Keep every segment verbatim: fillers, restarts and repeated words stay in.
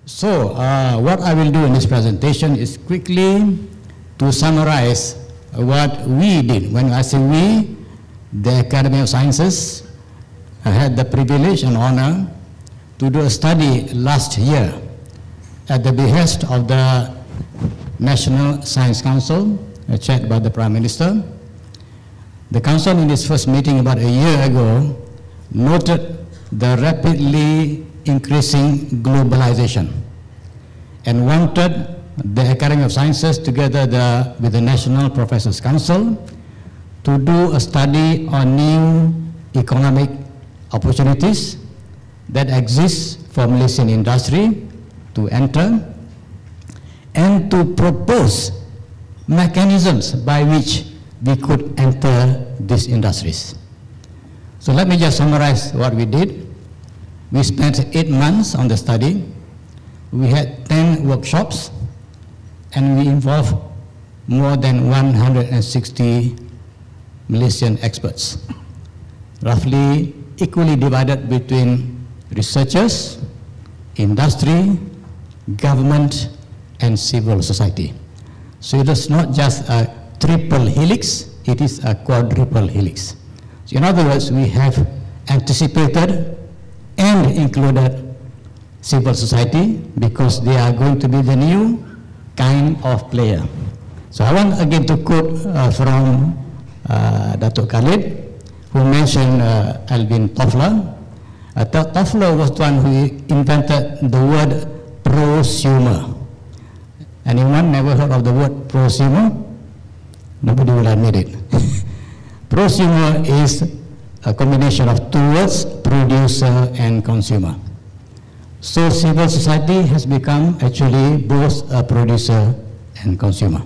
So, uh, what I will do in this presentation is quickly to summarize what we did. When I say we, the Academy of Sciences, I had the privilege and honor to do a study last year at the behest of the National Science Council, chaired by the Prime Minister. The Council, in its first meeting about a year ago, noted the rapidly increasing globalization and wanted the Academy of Sciences, together the, with the National Professors Council, to do a study on new economic opportunities that exist for Malaysian industry to enter, and to propose mechanisms by which we could enter these industries. So let me just summarize what we did. We spent eight months on the study. We had ten workshops, and we involved more than one hundred sixty Malaysian experts, roughly equally divided between researchers, industry, government, and civil society. So it is not just a triple helix, it is a quadruple helix. So in other words, we have anticipated and included civil society because they are going to be the new kind of player. So I want again to quote uh, from uh, Datuk Khalid, who mentioned uh, Alvin Toffler. Uh, Toffler was the one who invented the word prosumer. Anyone never heard of the word prosumer? Nobody will admit it. Prosumer is a combination of two words, producer and consumer. So civil society has become actually both a producer and consumer.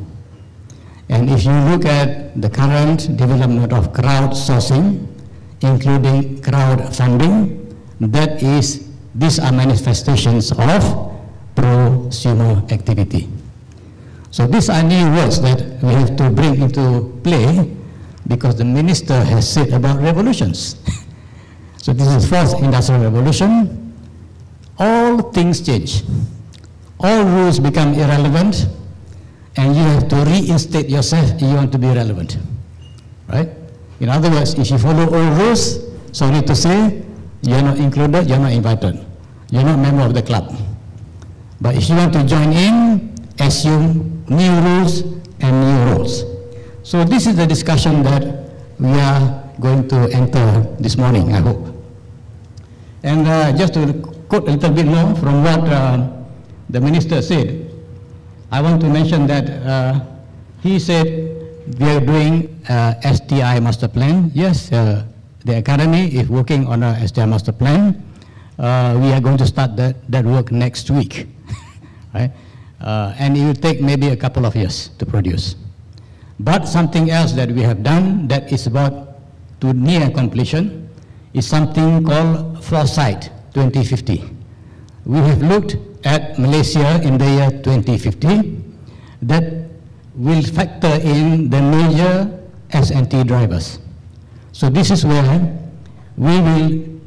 And if you look at the current development of crowdsourcing, including crowdfunding, that is, these are manifestations of prosumer activity. So these are new words that we have to bring into play because the minister has said about revolutions. So this is fourth industrial revolution. All things change. All rules become irrelevant, and you have to reinstate yourself if you want to be relevant, right? In other words, if you follow all rules, sorry to say, you're not included, you're not invited. You're not a member of the club. But if you want to join in, assume new rules and new roles. So this is the discussion that we are going to enter this morning, I hope. And uh, just to quote a little bit more from what uh, the minister said, I want to mention that uh, he said we are doing uh, S T I master plan. Yes, uh, the Academy is working on a S T I master plan. Uh, we are going to start that, that work next week, right? Uh, and it will take maybe a couple of years to produce. But something else that we have done that is about to near completion is something called Foresight twenty fifty. We have looked at Malaysia in the year twenty fifty that will factor in the major S and T drivers. So this is where we will,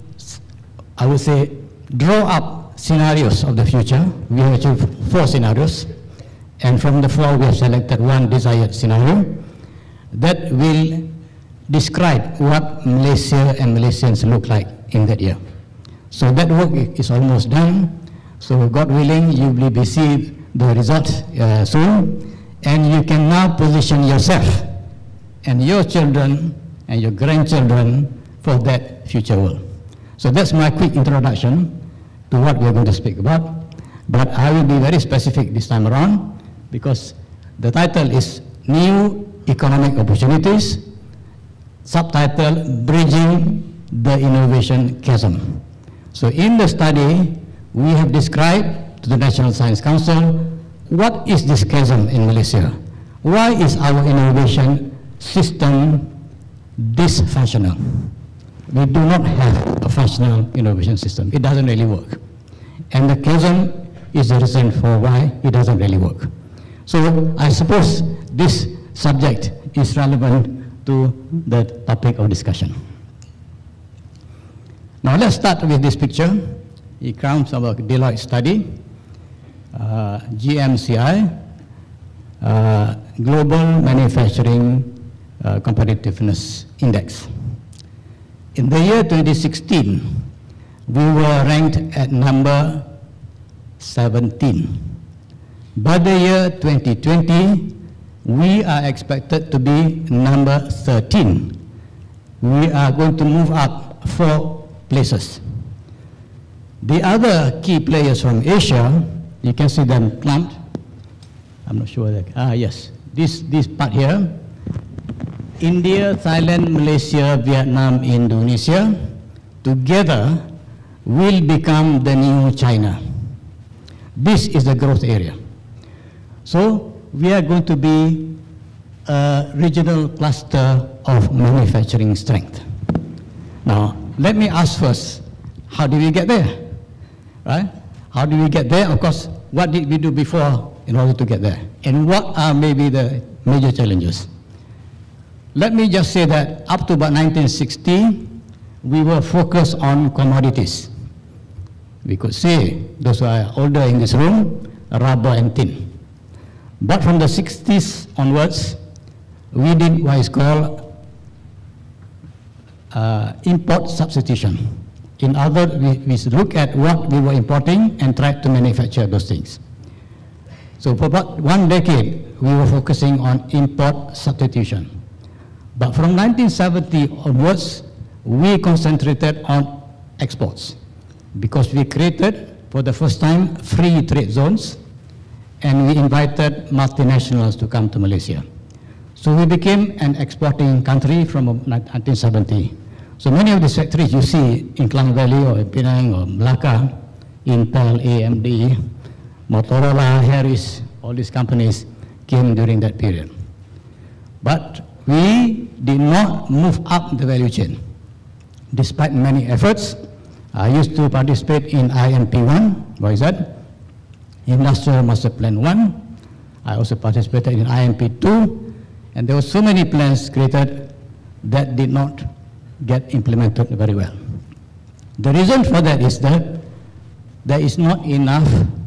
I would say, draw up scenarios of the future. We have actually four scenarios, and from the four we have selected one desired scenario that will describe what Malaysia and Malaysians look like in that year. So that work is almost done. So God willing, you will receive the results uh, soon, and you can now position yourself and your children and your grandchildren for that future world. So that's my quick introduction to what we are going to speak about. But I will be very specific this time around because the title is New Economic Opportunities, subtitle Bridging the Innovation Chasm. So in the study, we have described to the National Science Council what is this chasm in Malaysia? Why is our innovation system dysfunctional? We do not have a functional innovation system. It doesn't really work. And the chasm is the reason for why it doesn't really work. So I suppose this subject is relevant to the topic of discussion. Now let's start with this picture. It comes from a Deloitte study. uh, G M C I, uh, Global Manufacturing uh, Competitiveness Index. In the year twenty sixteen, we were ranked at number seventeen. By the year twenty twenty, we are expected to be number thirteen. We are going to move up four places. The other key players from Asia, you can see them clumped. I'm not sure that, ah yes, this, this part here. India, Thailand, Malaysia, Vietnam, Indonesia, together will become the new China. This is the growth area. So we are going to be a regional cluster of manufacturing strength. Now, let me ask first, how did we get there? Right? How did we get there? Of course, what did we do before in order to get there? And what are maybe the major challenges? Let me just say that up to about nineteen sixty, we were focused on commodities. We could say, those who are older in this room, rubber and tin. But from the sixties onwards, we did what is called uh, import substitution. In other, we, we look at what we were importing and try to manufacture those things. So for about one decade, we were focusing on import substitution. But from nineteen seventy onwards, we concentrated on exports because we created, for the first time, free trade zones, and we invited multinationals to come to Malaysia. So we became an exporting country from nineteen seventy. So many of these factories you see in Klang Valley or Penang or Melaka, Intel, A M D, Motorola, Harris, all these companies came during that period. But we did not move up the value chain. Despite many efforts, I used to participate in I M P one, what is that? Industrial Master Plan one. I also participated in I M P two, and there were so many plans created that did not get implemented very well. The reason for that is that there is not enough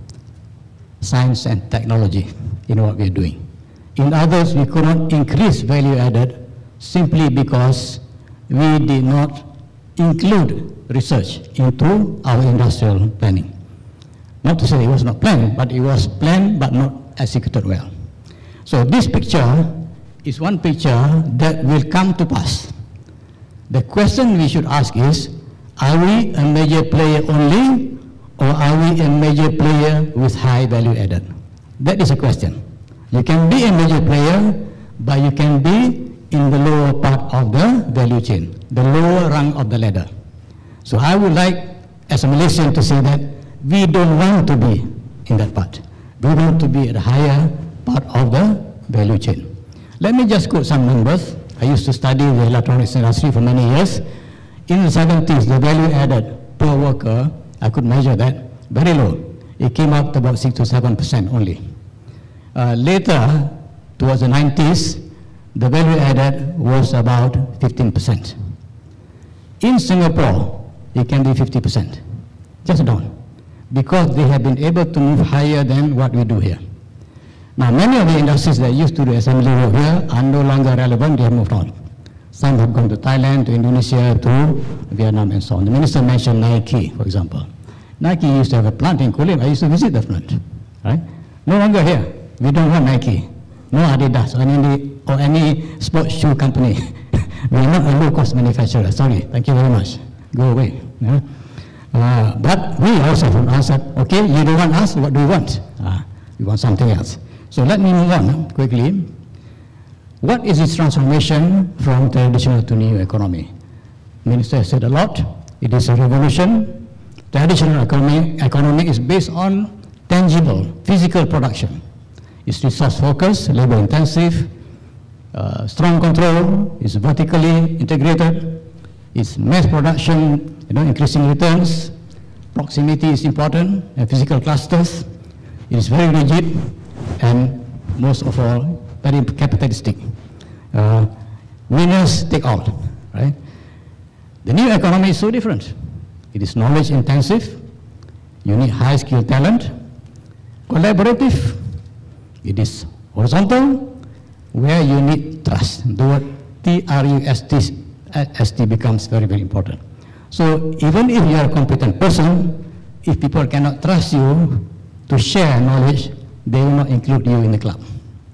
science and technology in what we are doing. In others, we could not increase value added simply because we did not include research into our industrial planning. Not to say it was not planned, but it was planned but not executed well. So this picture is one picture that will come to pass. The question we should ask is, are we a major player only, or are we a major player with high value added? That is a question. You can be a major player, but you can be in the lower part of the value chain, the lower rung of the ladder. So I would like, as a Malaysian, to say that we don't want to be in that part. We want to be at the higher part of the value chain. Let me just quote some numbers. I used to study the electronics industry for many years. In the seventies, the value added per worker, I could measure that, very low. It came up to about six to seven percent only. Uh, later, towards the nineties, the value added was about fifteen percent. In Singapore, it can be fifty percent, just down, because they have been able to move higher than what we do here. Now, many of the industries that used to do assembly work here are no longer relevant, they have moved on. Some have gone to Thailand, to Indonesia, to Vietnam, and so on. The minister mentioned Nike, for example. Nike used to have a plant in Kulim. I used to visit the plant, right? No longer here. We don't want Nike, no Adidas, or any, or any sports shoe company. We are not a low-cost manufacturer. Sorry, thank you very much. Go away. Yeah? Uh, but we also have answered, okay, you don't want us, what do you want? Uh, we want something else. So let me move on quickly. What is this transformation from traditional to new economy? Minister has said a lot. It is a revolution. Traditional economy, economy is based on tangible, physical production. It's resource-focused, labor-intensive, uh, strong control, it's vertically integrated, it's mass production, you know, increasing returns, proximity is important, and physical clusters. It is very rigid, and most of all, very capitalistic. Uh, winners take all, right? The new economy is so different. It is knowledge intensive. You need high skilled talent. collaborative, it is horizontal, where you need trust. The word T R U S T becomes very, very important. So even if you are a competent person, if people cannot trust you to share knowledge, they will not include you in the club.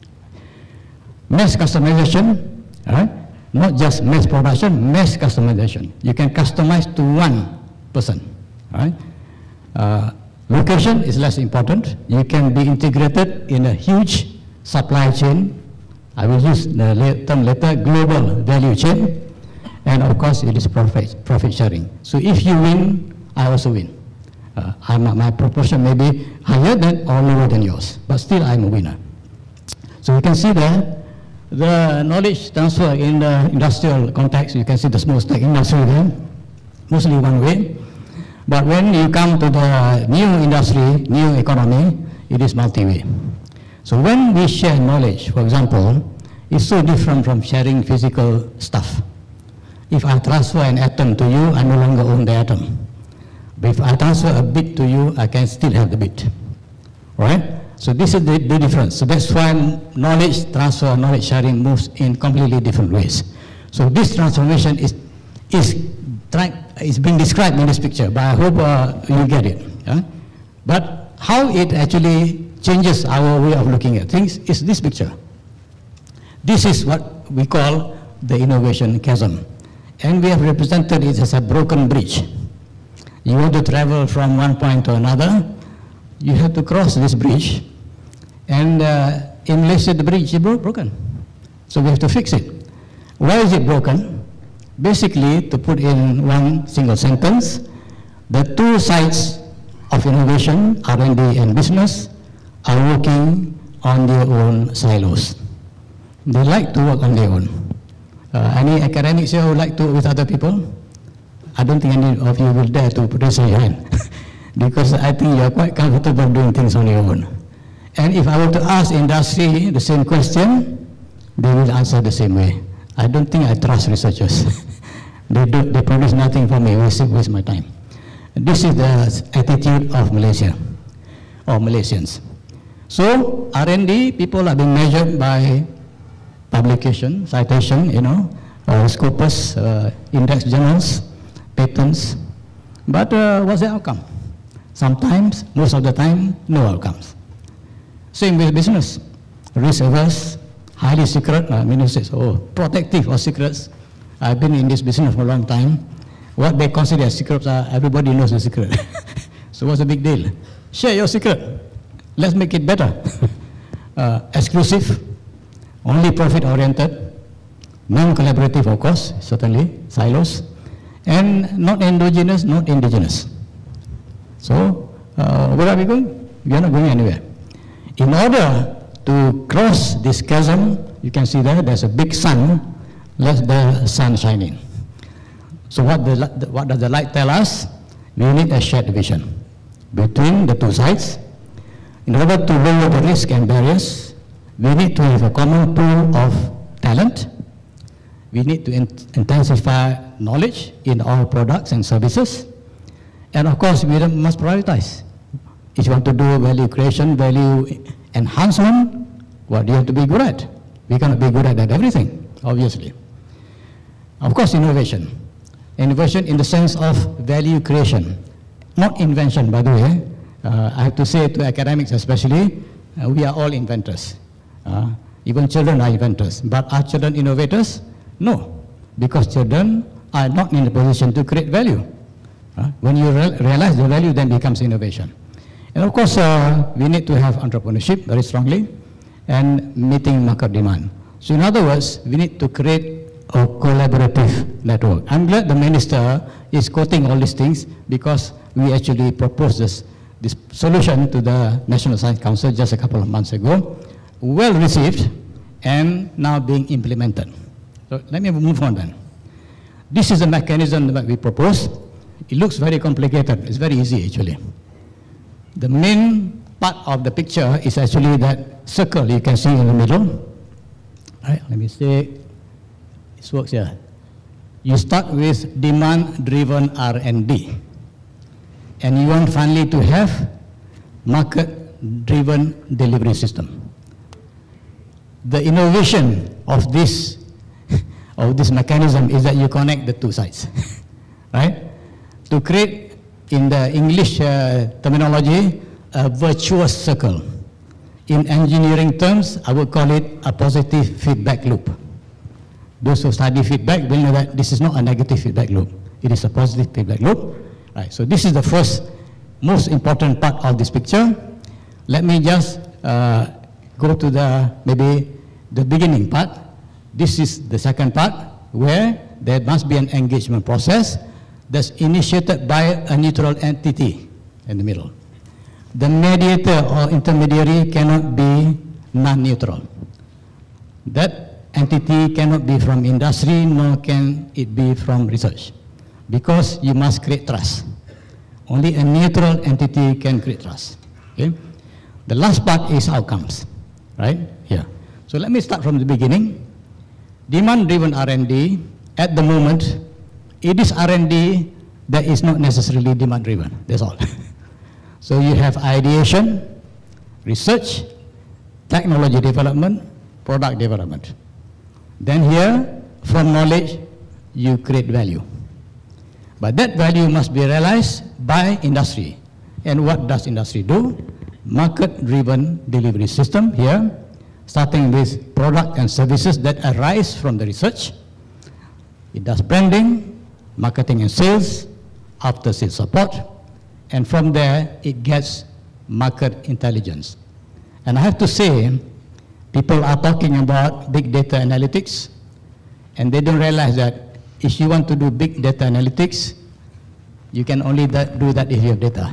Mass customization, right? Not just mass production, mass customization. You can customize to one person, right? Uh, location is less important. You can be integrated in a huge supply chain. I will use the term later, global value chain. And of course, it is profit, profit sharing. So if you win, I also win. Uh, I'm, my proportion may be higher than or lower than yours, but still I'm a winner. So you can see there, the knowledge transfer in the industrial context, you can see the small stack industry there, mostly one way. But when you come to the new industry, new economy, it is multi-way. So when we share knowledge, for example, it's so different from sharing physical stuff. If I transfer an atom to you, I no longer own the atom. But if I transfer a bit to you, I can still have the bit, right? So this is the, the difference. So that's why knowledge transfer, knowledge sharing moves in completely different ways. So this transformation is is trying is being described in this picture, but I hope uh, you get it. Yeah? But how it actually changes our way of looking at things is this picture. This is what we call the innovation chasm, and we have represented it as a broken bridge. You want to travel from one point to another, you have to cross this bridge, and uh, in Malaysia the bridge is bro broken, so we have to fix it. Why is it broken? Basically, to put in one single sentence, the two sides of innovation, R and D and business, are working on their own silos. They like to work on their own. Uh, any academics here who like to work with other people? I don't think any of you will dare to raise your hand because I think you are quite comfortable doing things on your own. And if I were to ask industry the same question, they will answer the same way. I don't think I trust researchers. they, do, they produce nothing for me, waste, waste my time. This is the attitude of Malaysia, or Malaysians. So R and D, people are being measured by publication, citation, you know, uh, Scopus, uh, index journals, patents. But uh, what's the outcome? Sometimes, most of the time, no outcomes. Same with business. Risk averse, highly secret, uh, meaning says, oh, protective of secrets. I've been in this business for a long time. What they consider as secrets are, everybody knows the secret. So what's the big deal? Share your secret. Let's make it better. uh, exclusive, only profit-oriented, non-collaborative, of course, certainly, silos, and not endogenous, not indigenous. So, uh, where are we going? We are not going anywhere. In order to cross this chasm, you can see there, there's a big sun. Let the sun shine in. So what, the, what does the light tell us? We need a shared vision between the two sides. In order to lower the risk and barriers, we need to have a common pool of talent. We need to in intensify knowledge in all products and services. And of course, we must prioritize. If you want to do value creation, value enhancement, what do you have to be good at? We cannot be good at everything, obviously. Of course, innovation. Innovation in the sense of value creation, not invention, by the way. Uh, I have to say to academics especially, uh, we are all inventors. Uh, even children are inventors. But are children innovators? No, because children are not in a position to create value. Uh, when you re realize the value, then becomes innovation. And of course, uh, we need to have entrepreneurship very strongly and meeting market demand. So in other words, we need to create a collaborative network. I'm glad the minister is quoting all these things because we actually proposed this, this solution to the National Science Council just a couple of months ago, well received and now being implemented. So let me move on then. This is the mechanism that we propose. It looks very complicated. It's very easy actually. The main part of the picture is actually that circle you can see in the middle. All right, let me say, this works here. You start with demand-driven R and D. And you want finally to have market market-driven delivery system. The innovation of this, of this mechanism is that you connect the two sides, right? To create, in the English uh, terminology, a virtuous circle. In engineering terms, I would call it a positive feedback loop. Those who study feedback will know that this is not a negative feedback loop. It is a positive feedback loop. Right, so this is the first, most important part of this picture. Let me just uh, go to the, maybe the beginning part. This is the second part, where there must be an engagement process that's initiated by a neutral entity in the middle. The mediator or intermediary cannot be non-neutral. That entity cannot be from industry, nor can it be from research, because you must create trust. Only a neutral entity can create trust. Okay? The last part is outcomes, right? Here. So let me start from the beginning. Demand-driven R and D, at the moment, it is R and D that is not necessarily demand-driven. That's all. So you have ideation, research, technology development, product development. Then here, from knowledge, you create value. But that value must be realized by industry. And what does industry do? Market-driven delivery system here, starting with product and services that arise from the research. It does branding, marketing and sales, after-sales support, and from there, it gets market intelligence. And I have to say, people are talking about big data analytics, and they don't realize that if you want to do big data analytics, you can only that, do that if you have data.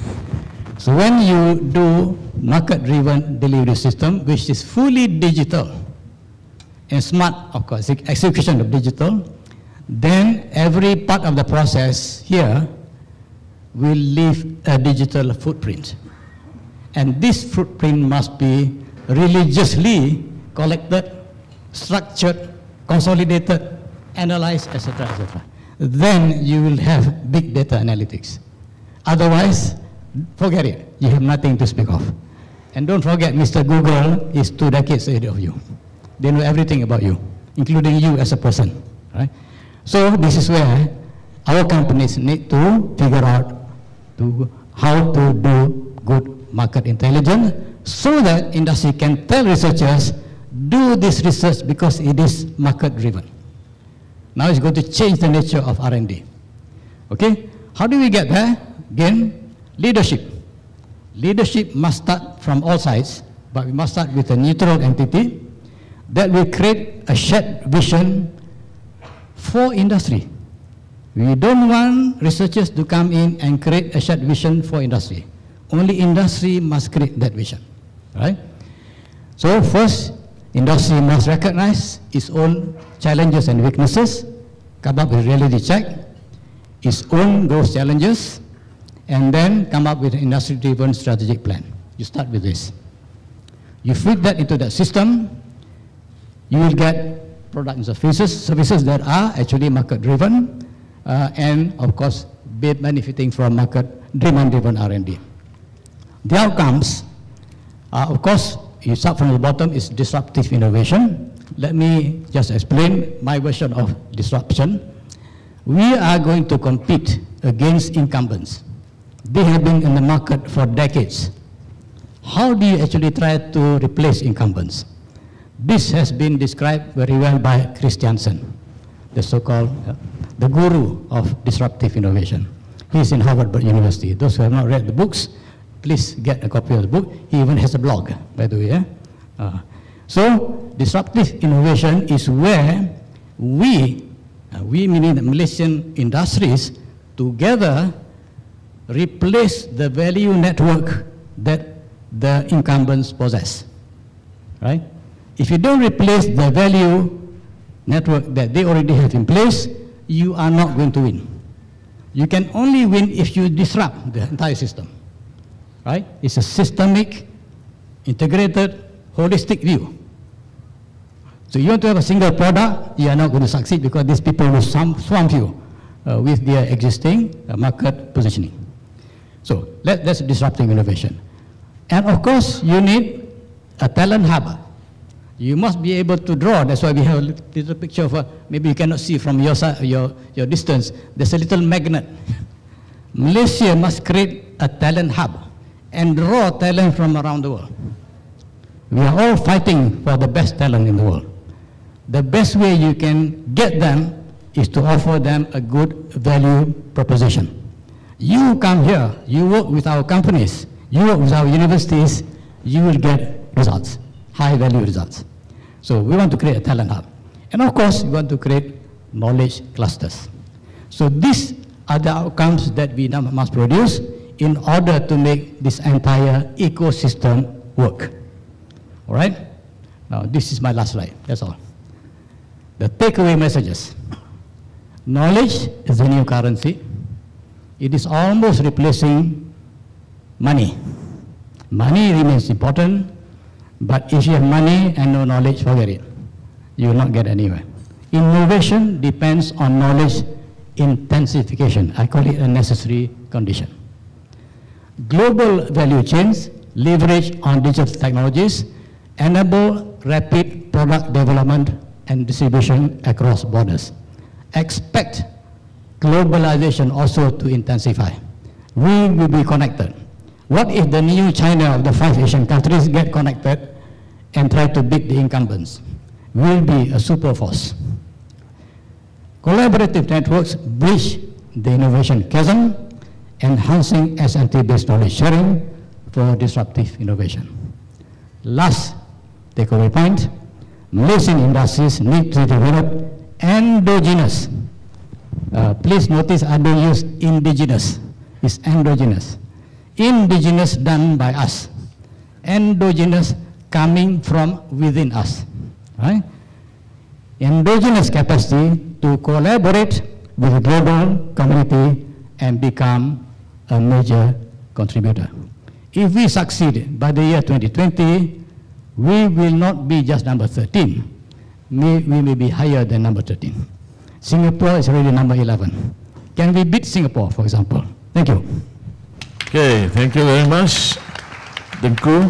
So when you do market-driven delivery system, which is fully digital and smart, of course, execution of digital, then every part of the process here will leave a digital footprint. And this footprint must be religiously collected, structured, consolidated, analyzed, et cetera, et cetera. Then you will have big data analytics. Otherwise, forget it. You have nothing to speak of. And don't forget, Mister Google is two decades ahead of you. They know everything about you, including you as a person, right? So this is where our companies need to figure out to how to do good market intelligence, so that industry can tell researchers, do this research because it is market-driven. Now it's going to change the nature of R and D. Okay? How do we get there? Again, leadership. Leadership must start from all sides, but we must start with a neutral entity that will create a shared vision for industry. We don't want researchers to come in and create a shared vision for industry. Only industry must create that vision, right? So first, industry must recognize its own challenges and weaknesses, come up with reality check, its own growth challenges, and then come up with an industry-driven strategic plan. You start with this. You feed that into that system, you will get products and services, services that are actually market-driven, uh, and of course, be benefiting from market demand-driven R and D. The outcomes, uh, of course, you start from the bottom, is disruptive innovation. Let me just explain my version of disruption. We are going to compete against incumbents. They have been in the market for decades. How do you actually try to replace incumbents? This has been described very well by Christiansen, the so-called uh, the guru of disruptive innovation. He's in Harvard University. Those who have not read the books, please get a copy of the book. He even has a blog, by the way. Eh? Uh, so, disruptive innovation is where we, uh, we meaning the Malaysian industries, together replace the value network that the incumbents possess, right? If you don't replace the value network that they already have in place, you are not going to win. You can only win if you disrupt the entire system, right? It's a systemic, integrated, holistic view. So you want to have a single product, you are not going to succeed because these people will swamp you uh, with their existing uh, market positioning. So let, that's disruptive innovation. And of course, you need a talent hub. You must be able to draw. That's why we have a little picture of a, maybe you cannot see from your, your, your distance. There's a little magnet. Malaysia must create a talent hub and draw talent from around the world. We are all fighting for the best talent in the world. The best way you can get them is to offer them a good value proposition. You come here, you work with our companies, you work with our universities, you will get results, high value results. So we want to create a talent hub. And of course, we want to create knowledge clusters. So these are the outcomes that we now must produce in order to make this entire ecosystem work. All right? Now, this is my last slide. That's all. The takeaway messages. Knowledge is the new currency. It is almost replacing money. Money remains important, but if you have money and no knowledge, forget it. You will not get anywhere. Innovation depends on knowledge intensification. I call it a necessary condition. Global value chains leverage on digital technologies, enable rapid product development and distribution across borders. Expect globalization also to intensify. We will be connected. What if the new China of the five Asian countries get connected and try to beat the incumbents? We'll be a super force. Collaborative networks bridge the innovation chasm, enhancing S and T-based knowledge sharing for disruptive innovation. Last takeaway point, Malaysian industries need to develop endogenous. Uh, please notice I don't use indigenous, it's endogenous. Indigenous done by us. Endogenous coming from within us. Right? Endogenous capacity to collaborate with the global community and become a major contributor. If we succeed by the year twenty twenty, we will not be just number thirteen. We, we may be higher than number thirteen. Singapore is already number eleven. Can we beat Singapore, for example? Thank you. Okay, thank you very much, Tengku.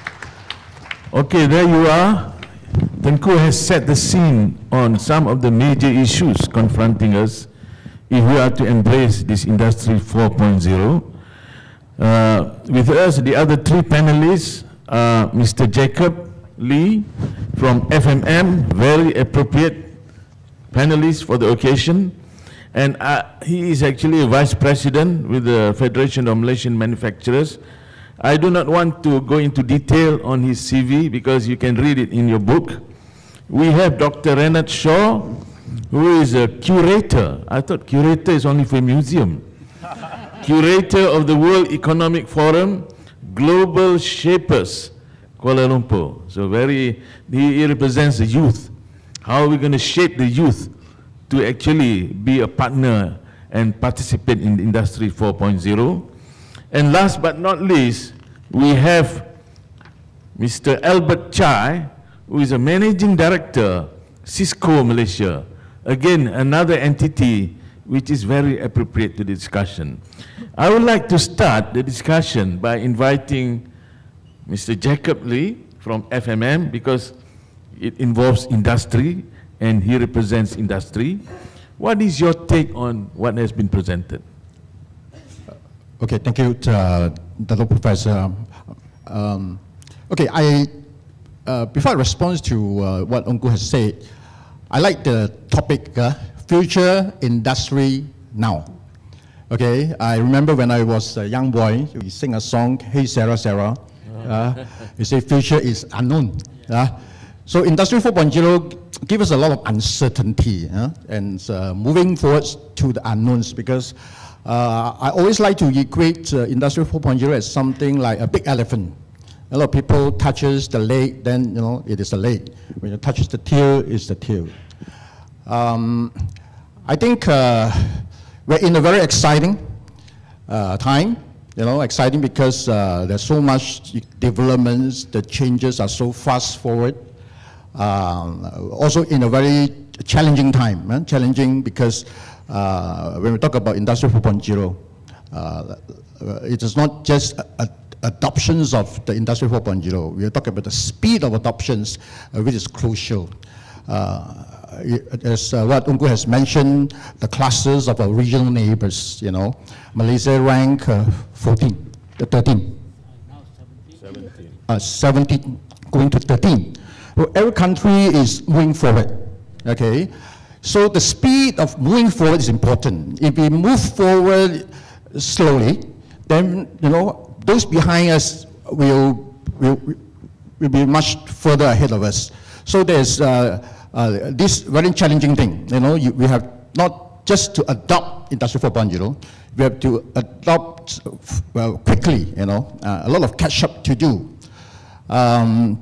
Okay, there you are. Tengku has set the scene on some of the major issues confronting us if we are to embrace this Industry four point oh. Uh, with us, the other three panelists are Mister Jacob Lee from F M M, very appropriate panelist for the occasion. And uh, he is actually a vice president with the Federation of Malaysian Manufacturers. I do not want to go into detail on his C V because you can read it in your book. We have Doctor Renat Shaw, who is a curator. I thought curator is only for a museum. Curator of the World Economic Forum, Global Shapers, Kuala Lumpur. So very, he, he represents the youth. How are we going to shape the youth to actually be a partner and participate in Industry four point oh? And last but not least, we have Mister Albert Chai, who is a managing director, Cisco Malaysia. Again, another entity which is very appropriate to the discussion. I would like to start the discussion by inviting Mister Jacob Lee from F M M because it involves industry and he represents industry. What is your take on what has been presented? Okay, thank you, uh, Doctor Professor. Um, okay, I, uh, before I respond to uh, what Ongku has said, I like the topic, uh, future industry now. Okay, I remember when I was a young boy, we sing a song, Hey Sarah, Sarah. Uh, you say future is unknown. Uh, so Industry four point oh gives us a lot of uncertainty uh, and uh, moving forward to the unknowns because Uh, I always like to equate uh, Industry four point oh as something like a big elephant. A lot of people touches the leg, then you know it is a leg. When you touch the tail, it's the tail. Um, I think uh, we're in a very exciting uh, time. You know, exciting because uh, there's so much developments. The changes are so fast forward. Um, also in a very challenging time. Eh? Challenging because. Uh, when we talk about Industry four point oh, uh, it is not just a, adoptions of the Industry four point oh. We are talking about the speed of adoptions, uh, which is crucial. Uh, as uh, what Ungku has mentioned, the clusters of our regional neighbors, you know, Malaysia rank uh, fourteen, uh, thirteen. Now seventeen. Uh, seventeen going to thirteen. Well, every country is moving forward, okay? So the speed of moving forward is important. If we move forward slowly, then, you know, those behind us will, will, will be much further ahead of us. So there's uh, uh, this very challenging thing, you know, you, we have not just to adopt Industry four point oh, we have to adopt uh, quickly, you know, uh, a lot of catch up to do. Um,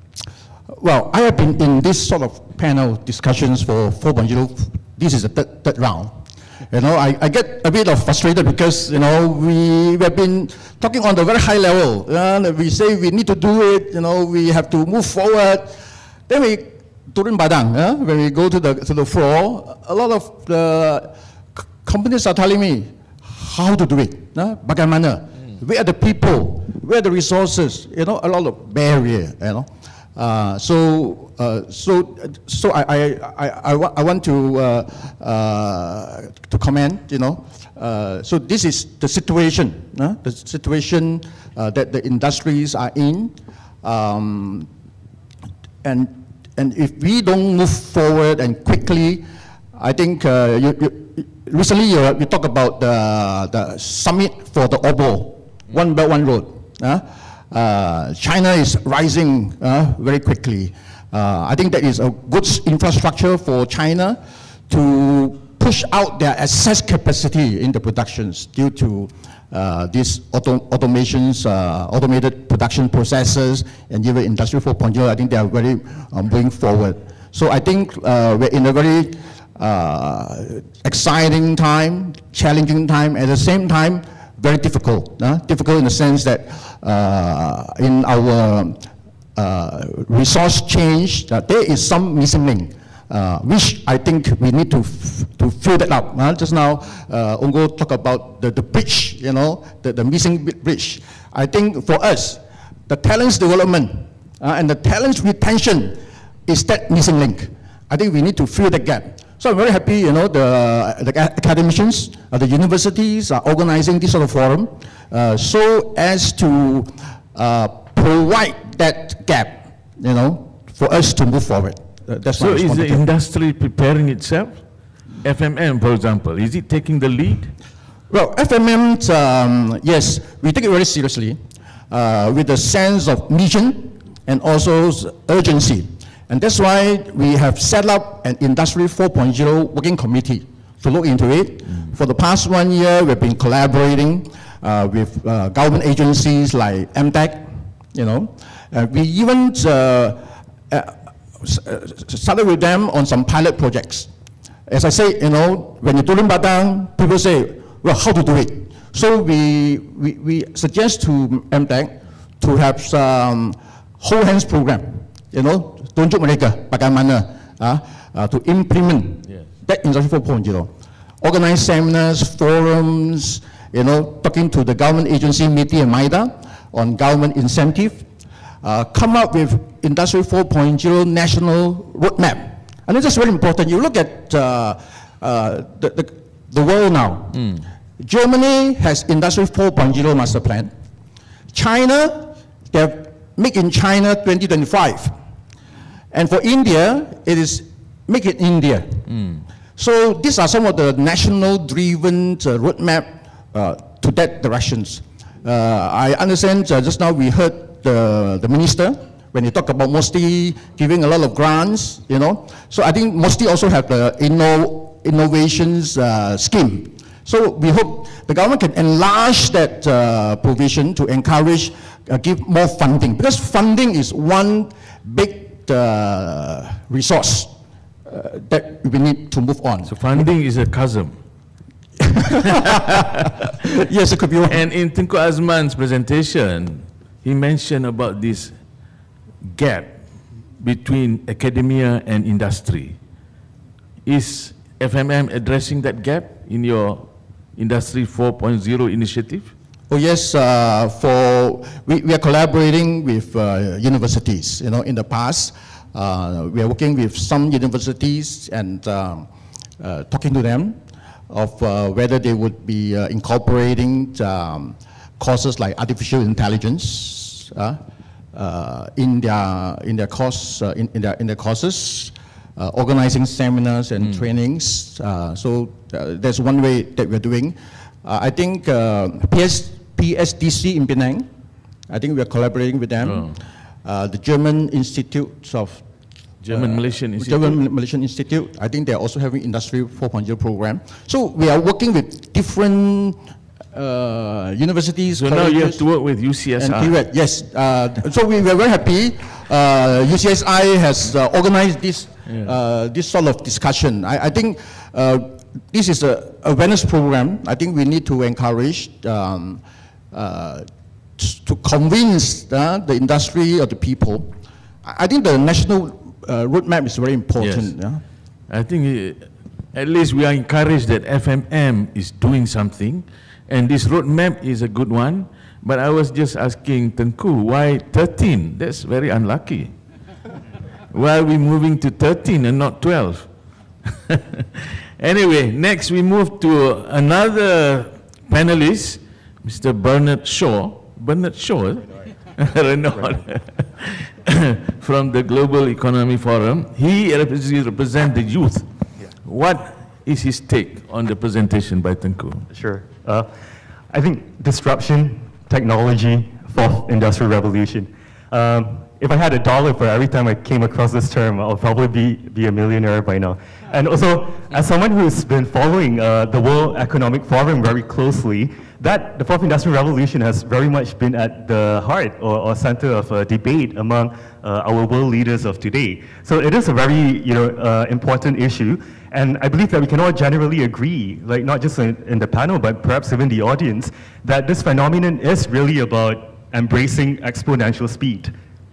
well, I have been in this sort of panel discussions for four point oh, this is the third, third round. You know, I, I get a bit of frustrated because, you know, we, we have been talking on the very high level. Uh, we say we need to do it, you know, we have to move forward. Then we, turun badang, uh, when we go to the, to the floor, a lot of the companies are telling me how to do it. Uh, bagaimana? Mm. Where are the people? Where are the resources? You know, a lot of barrier, you know. Uh, so, uh, so, so I, I, I, I, I want to uh, uh, to comment. You know, uh, so this is the situation, uh, the situation uh, that the industries are in, um, and and if we don't move forward and quickly, I think uh, you, you, recently you, you talked about the the summit for the O B O, One Belt One Road. Uh, Uh, China is rising uh, very quickly. Uh, I think that is a good infrastructure for China to push out their excess capacity in the productions due to uh, these auto automations, uh, automated production processes, and even Industry four point oh. I think they are very um, moving forward. So I think uh, we're in a very uh, exciting time, challenging time, at the same time, very difficult. Uh, difficult in the sense that uh, in our uh, resource change, uh, there is some missing link, uh, which I think we need to f to fill that up. Uh, just now, uh, Ungku talked about the, the bridge, you know, the, the missing bridge. I think for us, the talents development uh, and the talents retention is that missing link. I think we need to fill that gap. So I'm very happy, you know, the, the academicians, uh, the universities are organizing this sort of forum uh, so as to uh, provide that gap, you know, for us to move forward. Uh, that's so is the industry preparing itself? F M M, for example, is it taking the lead? Well, F M M, um, yes, we take it very seriously uh, with a sense of mission and also urgency. And that's why we have set up an Industry four point oh working committee to look into it. Mm. For the past one year, we've been collaborating uh, with uh, government agencies like M T E C, you know. Uh, we even uh, uh, started with them on some pilot projects. As I say, you know, when you do in Badang, people say, well, how to do it? So we, we, we suggest to M T E C to have some whole hands program, you know, tunjuk mereka bagaimana uh, uh, to implement yeah. that Industry four point oh. Organize seminars, forums, you know, talking to the government agency, M I T I and MIDA on government incentive, uh, come up with Industry four point oh national roadmap. And this is very important. You look at uh, uh, the, the, the world now. Mm. Germany has Industry four point oh master plan. China, they have Make in China twenty twenty-five. And for India, it is Make in India. Mm. So these are some of the national driven uh, roadmap uh, to that directions. Uh, I understand uh, just now we heard the, the minister when he talked about MOSTI giving a lot of grants, you know. So I think MOSTI also have the inno, innovations uh, scheme. So we hope the government can enlarge that uh, provision to encourage, uh, give more funding, because funding is one big uh, resource uh, that we need to move on. So funding is a chasm. Yes, it could be one. And in Tengku Azman's presentation, he mentioned about this gap between academia and industry. Is F M M addressing that gap in your Industry four point oh initiative? Oh yes, uh, for we, we are collaborating with uh, universities. You know, in the past, uh, we are working with some universities and um, uh, talking to them of uh, whether they would be uh, incorporating um, courses like artificial intelligence uh, uh, in their in their course uh, in, in their in their courses, uh, organizing seminars and mm. trainings. Uh, so uh, that's one way that we're doing. Uh, I think uh, P S, P S D C in Penang, I think we're collaborating with them. Oh. Uh, the German Institute of German uh, Malaysian Institute. German Malaysian Institute, I think they're also having Industry four point oh program. So we are working with different uh, universities. So now you have to work with U C S I. And yes, uh, so we were very happy. Uh, U C S I has uh, organized this, yeah. uh, this sort of discussion. I, I think uh, this is an awareness program. I think we need to encourage um, uh, to convince uh, the industry or the people. I think the national uh, roadmap is very important. Yes. Yeah? I think uh, at least we are encouraged that F M M is doing something, and this roadmap is a good one. But I was just asking Tengku, why thirteen? That's very unlucky. Why are we moving to thirteen and not twelve? Anyway, next we move to another panelist, Mister Bernard Shaw. Bernard Shaw, Renaud, from the Global Economy Forum. He represents the youth. Yeah. What is his take on the presentation by Tengku? Sure. Uh, I think disruption, technology, fourth industrial revolution. Um, if I had a dollar for every time I came across this term, I'll probably be, be a millionaire by now. And also, as someone who's been following uh, the World Economic Forum very closely, that the fourth industrial revolution has very much been at the heart or, or center of a debate among uh, our world leaders of today. So it is a very you know, uh, important issue. And I believe that we can all generally agree, like not just in, in the panel, but perhaps even the audience, that this phenomenon is really about embracing exponential speed.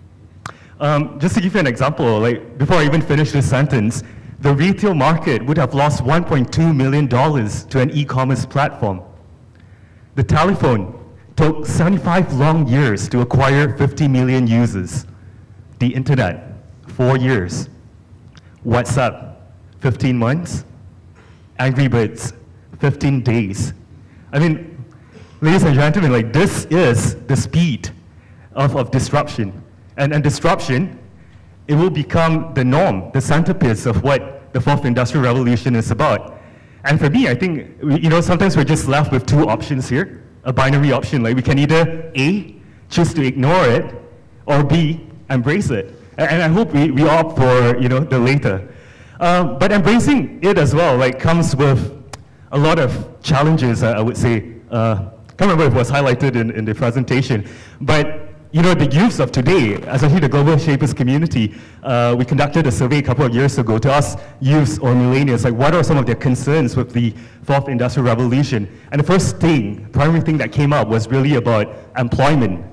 Um, just to give you an example, like before I even finish this sentence, the retail market would have lost one point two million dollars to an e-commerce platform. The telephone took seventy-five long years to acquire fifty million users. The internet, four years. WhatsApp, fifteen months. Angry Birds, fifteen days. I mean, ladies and gentlemen, like this is the speed of, of disruption. And, and disruption, it will become the norm, the centerpiece of what the fourth industrial revolution is about. And for me, I think, you know, sometimes we're just left with two options here, a binary option. Like we can either A, choose to ignore it, or B, embrace it. And, and I hope we, we opt for, you know, the later. Um, but embracing it as well, like, comes with a lot of challenges, I would say. Uh, I can't remember if it was highlighted in, in the presentation, but you know, the youths of today, especially the Global Shapers community, uh, we conducted a survey a couple of years ago to ask youths or millennials, like, what are some of their concerns with the fourth industrial revolution? And the first thing, primary thing that came up was really about employment.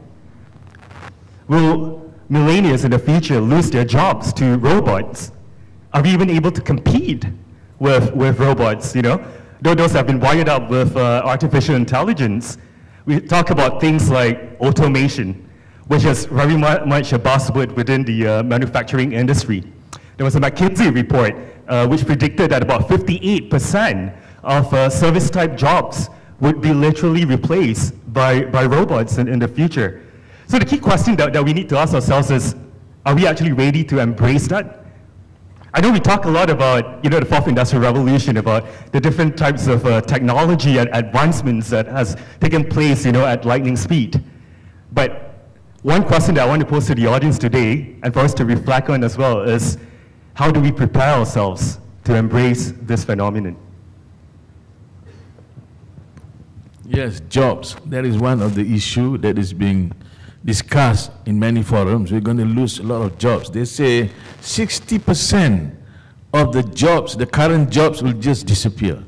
Will millennials in the future lose their jobs to robots? Are we even able to compete with, with robots, you know? Those have been wired up with uh, artificial intelligence. We talk about things like automation, which is very mu much a buzzword within the uh, manufacturing industry. There was a McKinsey report uh, which predicted that about fifty-eight percent of uh, service-type jobs would be literally replaced by, by robots in, in the future. So the key question that, that we need to ask ourselves is, are we actually ready to embrace that? I know we talk a lot about, you know, the fourth industrial revolution, about the different types of uh, technology and advancements that has taken place, you know, at lightning speed. But one question that I want to pose to the audience today, and for us to reflect on as well, is how do we prepare ourselves to embrace this phenomenon? Yes, jobs. That is one of the issues that is being discussed in many forums. We're going to lose a lot of jobs. They say sixty percent of the jobs, the current jobs, will just disappear.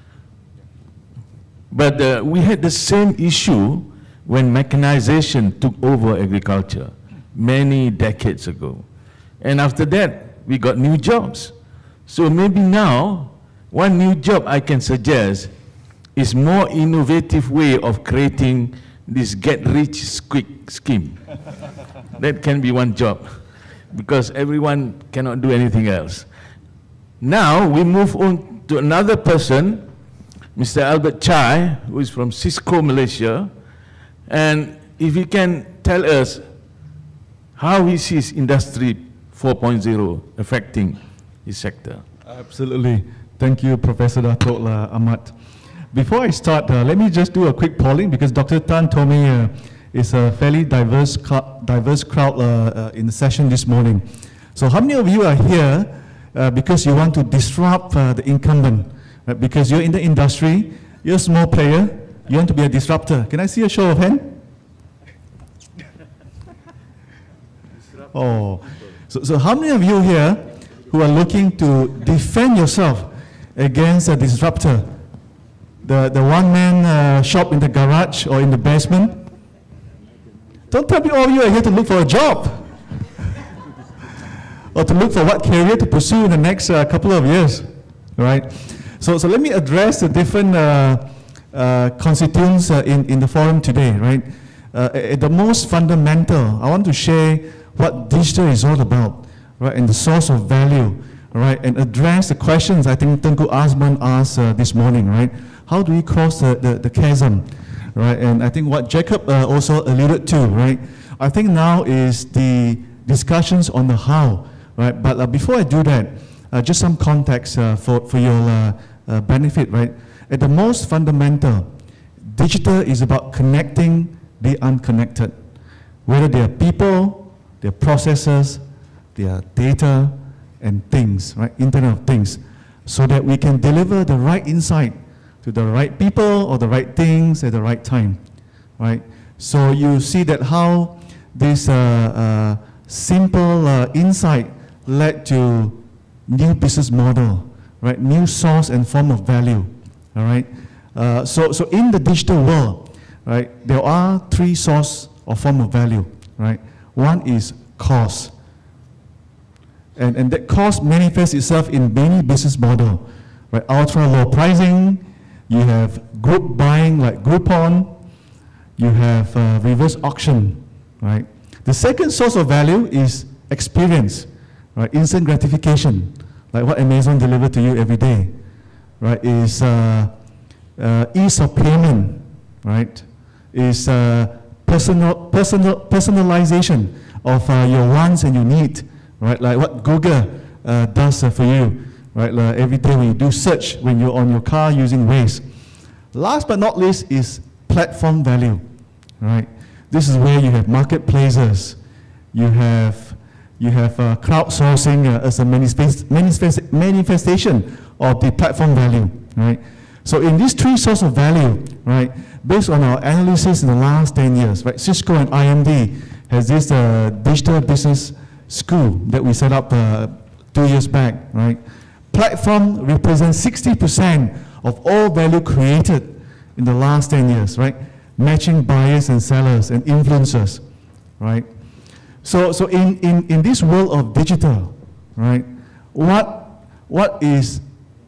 But uh, we had the same issue when mechanization took over agriculture many decades ago. And after that, we got new jobs. So maybe now, one new job I can suggest is more innovative way of creating this get-rich-quick scheme. That can be one job, because everyone cannot do anything else. Now we move on to another person, Mister Albert Chai, who is from Cisco, Malaysia, and if he can tell us how he sees Industry four point oh affecting his sector. Absolutely. Thank you, Professor Datuk Ahmad. Before I start, uh, let me just do a quick polling, because Doctor Tan told me uh, it's a fairly diverse, diverse crowd uh, uh, in the session this morning. So how many of you are here uh, because you want to disrupt uh, the incumbent? Right? Because you're in the industry, you're a small player, you want to be a disruptor. Can I see a show of hands? Oh, so, so how many of you here who are looking to defend yourself against a disruptor? The, the one-man uh, shop in the garage or in the basement? Don't tell me all of you are here to look for a job or to look for what career to pursue in the next uh, couple of years, right? So, so let me address the different uh, uh, constituents uh, in, in the forum today, right? Uh, at the most fundamental, I want to share what digital is all about, right, and the source of value, right, and address the questions I think Tengku Azman asked uh, this morning, right? How do we cross the, the, the chasm, right? And I think what Jacob uh, also alluded to, right? I think now is the discussions on the how, right? But uh, before I do that, uh, just some context uh, for, for your uh, uh, benefit, right? At the most fundamental, digital is about connecting the unconnected, whether they are people, their processes, their data, and things, right? Internet of Things, so that we can deliver the right insight to the right people or the right things at the right time, right? So you see that how this uh, uh, simple uh, insight led to new business model, right? New source and form of value, all right? Uh, so, so in the digital world, right, there are three source or form of value, right? One is cost. And, and that cost manifests itself in many business models, right? Ultra low pricing, you have group buying like Groupon, you have uh, reverse auction, right? The second source of value is experience, right? Instant gratification, like what Amazon delivers to you every day, right? Is uh, uh, ease of payment, right? Is uh, personal, personal, personalization of uh, your wants and your need, right? Like what Google uh, does uh, for you, right? Like every day when you do search, when you're on your car using Waze. Last but not least is platform value, right? This is where you have marketplaces, you have, you have uh, crowdsourcing uh, as a manifest, manifest, manifestation of the platform value, right? So in these three sources of value, right, based on our analysis in the last ten years, right, Cisco and I M D has this uh, digital business school that we set up uh, two years back, right? Platform represents sixty percent of all value created in the last ten years, right? Matching buyers and sellers and influencers, right? So, so in, in, in this world of digital, right, what, what is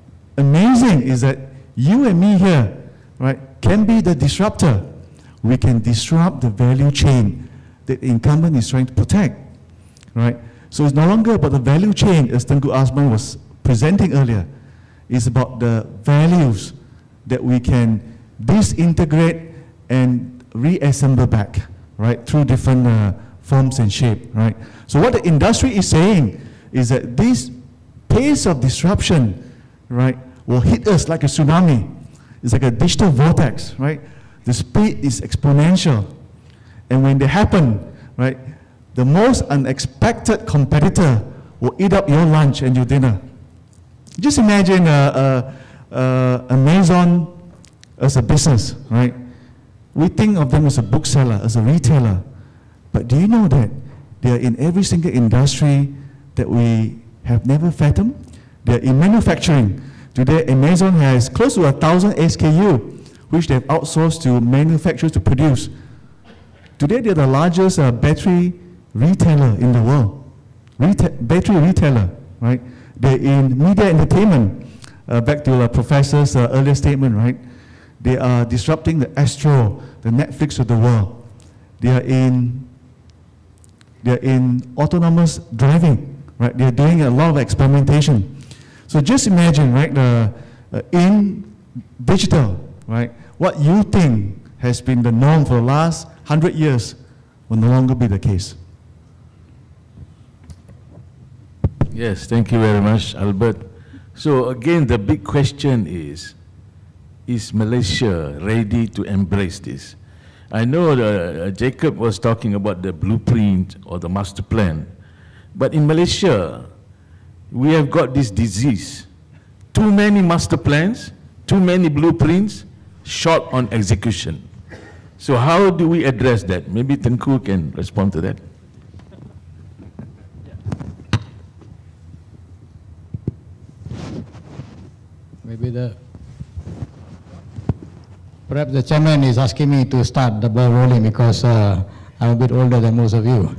amazing is that you and me here, right, can be the disruptor. We can disrupt the value chain that the incumbent is trying to protect, right? So it's no longer about the value chain, as Tengku Azman was presenting earlier. It's about the values that we can disintegrate and reassemble back, right, through different uh, forms and shape, right? So what the industry is saying is that this pace of disruption, right, will hit us like a tsunami. It's like a digital vortex, right? The speed is exponential. And when they happen, right, the most unexpected competitor will eat up your lunch and your dinner. Just imagine uh, uh, uh, Amazon as a business, right? We think of them as a bookseller, as a retailer. But do you know that they are in every single industry that we have never fathomed? They are in manufacturing. Today, Amazon has close to a thousand S K U, which they have outsourced to manufacturers to produce. Today, they're the largest uh, battery retailer in the world. Reta battery retailer, right? They're in media entertainment. Uh, back to the professor's uh, earlier statement, right? They are disrupting the Astro, the Netflix of the world. They are in, they are in autonomous driving, right? They are doing a lot of experimentation. So just imagine, right, the, uh, in digital, right, what you think has been the norm for the last hundred years will no longer be the case. Yes, thank you very much, Albert. So again, the big question is, is Malaysia ready to embrace this? I know uh, Jacob was talking about the blueprint or the master plan, but in Malaysia, we have got this disease. Too many master plans, too many blueprints, short on execution. So how do we address that? Maybe Tengku can respond to that. Maybe the, perhaps the chairman is asking me to start the ball rolling because uh, I'm a bit older than most of you.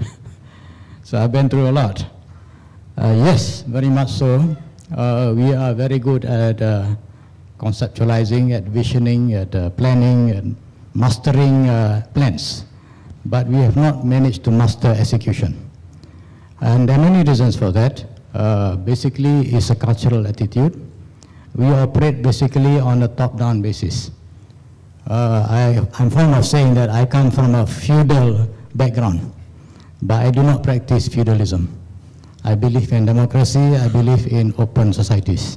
So I've been through a lot. Uh, yes, very much so. Uh, we are very good at uh, conceptualizing, at visioning, at uh, planning, and mastering uh, plans. But we have not managed to master execution. And there are many reasons for that. Uh, basically, it's a cultural attitude. We operate basically on a top-down basis. Uh, I, I'm fond of saying that I come from a feudal background, but I do not practice feudalism. I believe in democracy, I believe in open societies.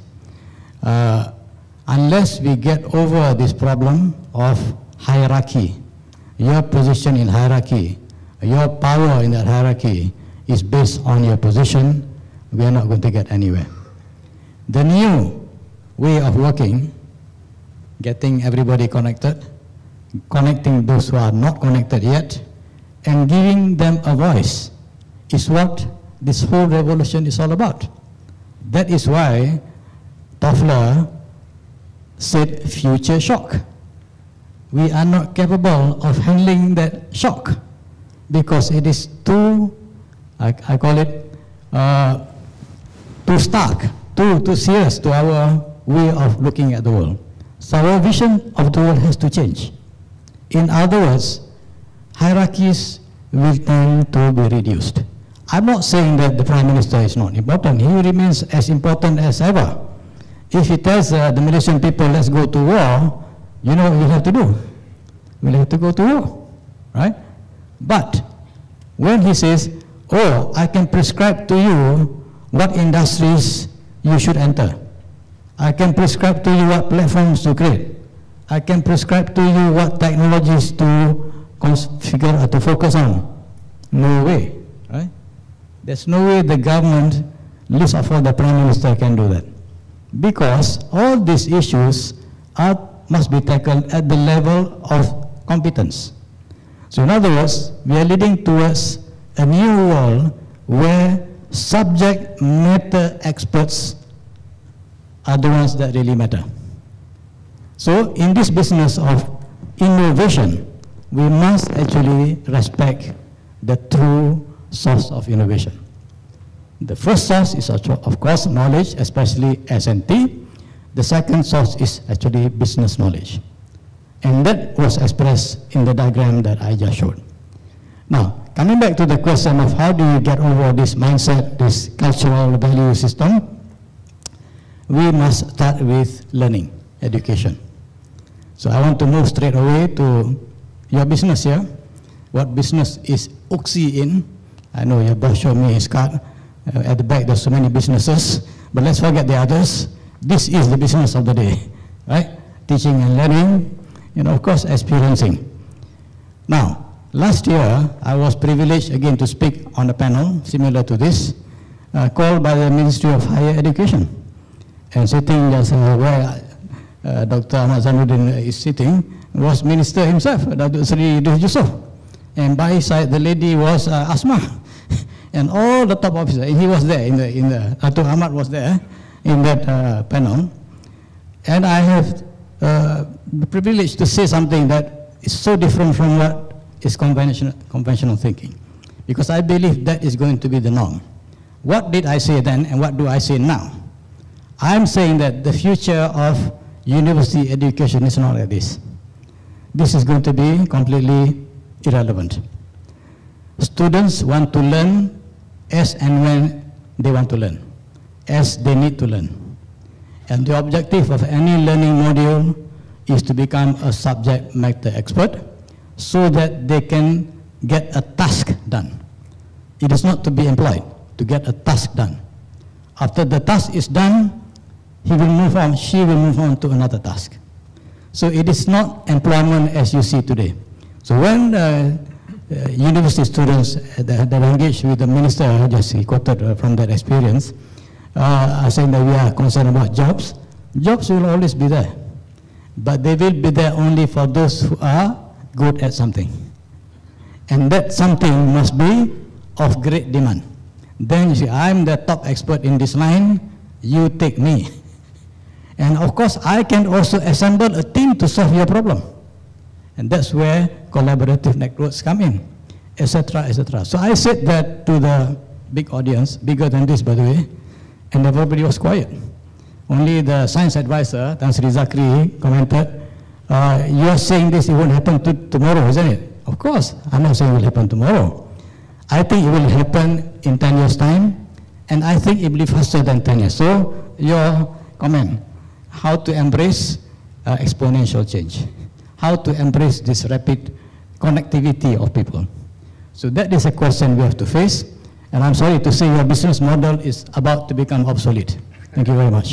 Uh, unless we get over this problem of hierarchy, your position in hierarchy, your power in that hierarchy is based on your position, we are not going to get anywhere. The new way of working, getting everybody connected, connecting those who are not connected yet, and giving them a voice is what this whole revolution is all about. That is why Toffler said future shock. We are not capable of handling that shock because it is too, I, I call it, uh, too stark, too, too serious to our way of looking at the world. So our vision of the world has to change. In other words, hierarchies will tend to be reduced. I'm not saying that the Prime Minister is not important. He remains as important as ever. If he tells uh, the Malaysian people, let's go to war, you know what we'll have to do? We'll have to go to war, right? But when he says, oh, I can prescribe to you what industries you should enter. I can prescribe to you what platforms to create. I can prescribe to you what technologies to configure or to focus on. No way, right? There's no way the government, least of all the Prime Minister, can do that. Because all these issues are, must be tackled at the level of competence. So in other words, we are leading towards a new world where subject matter experts are the ones that really matter. So in this business of innovation, we must actually respect the true source of innovation. The first source is, of course, knowledge, especially S and T. The second source is actually business knowledge. And that was expressed in the diagram that I just showed. Now, coming back to the question of how do you get over this mindset, this cultural value system, we must start with learning, education. So I want to move straight away to your business here. What business is U C S I in? I know your boss showed me his card. Uh, at the back there's so many businesses, but let's forget the others. This is the business of the day, right? Teaching and learning, and of course experiencing. Now, last year I was privileged again to speak on a panel similar to this, uh, called by the Ministry of Higher Education. And sitting just uh, where uh, Doctor Ahmad Zainuddin is sitting was Minister himself, Doctor Sri Yusuf. And by his side the lady was uh, Asma. And all the top officers, and he was there, in the, in the, Dato Ahmad was there in that uh, panel. And I have uh, the privilege to say something that is so different from what is conventional, conventional thinking. Because I believe that is going to be the norm. What did I say then and what do I say now? I'm saying that the future of university education is not like this. This is going to be completely irrelevant. Students want to learn as and when they want to learn, as they need to learn. And the objective of any learning module is to become a subject matter expert so that they can get a task done. It is not to be employed, to get a task done. After the task is done, he will move on, she will move on to another task. So it is not employment as you see today. So when uh, uh, university students that, that engage with the minister, I just quoted uh, from that experience, uh, are saying that we are concerned about jobs. Jobs will always be there, but they will be there only for those who are good at something. And that something must be of great demand. Then you say, I'm the top expert in this line, you take me. And of course, I can also assemble a team to solve your problem. And that's where collaborative networks come in, et cetera, et cetera. So I said that to the big audience, bigger than this, by the way, and everybody was quiet. Only the science advisor, Tan Sri Zakri, commented, uh, you're saying this, it won't happen to tomorrow, isn't it? Of course, I'm not saying it will happen tomorrow. I think it will happen in ten years' time, and I think it will be faster than ten years. So, your comment, how to embrace uh, exponential change, how to embrace this rapid connectivity of people. So that is a question we have to face, and I'm sorry to say your business model is about to become obsolete. Thank you very much.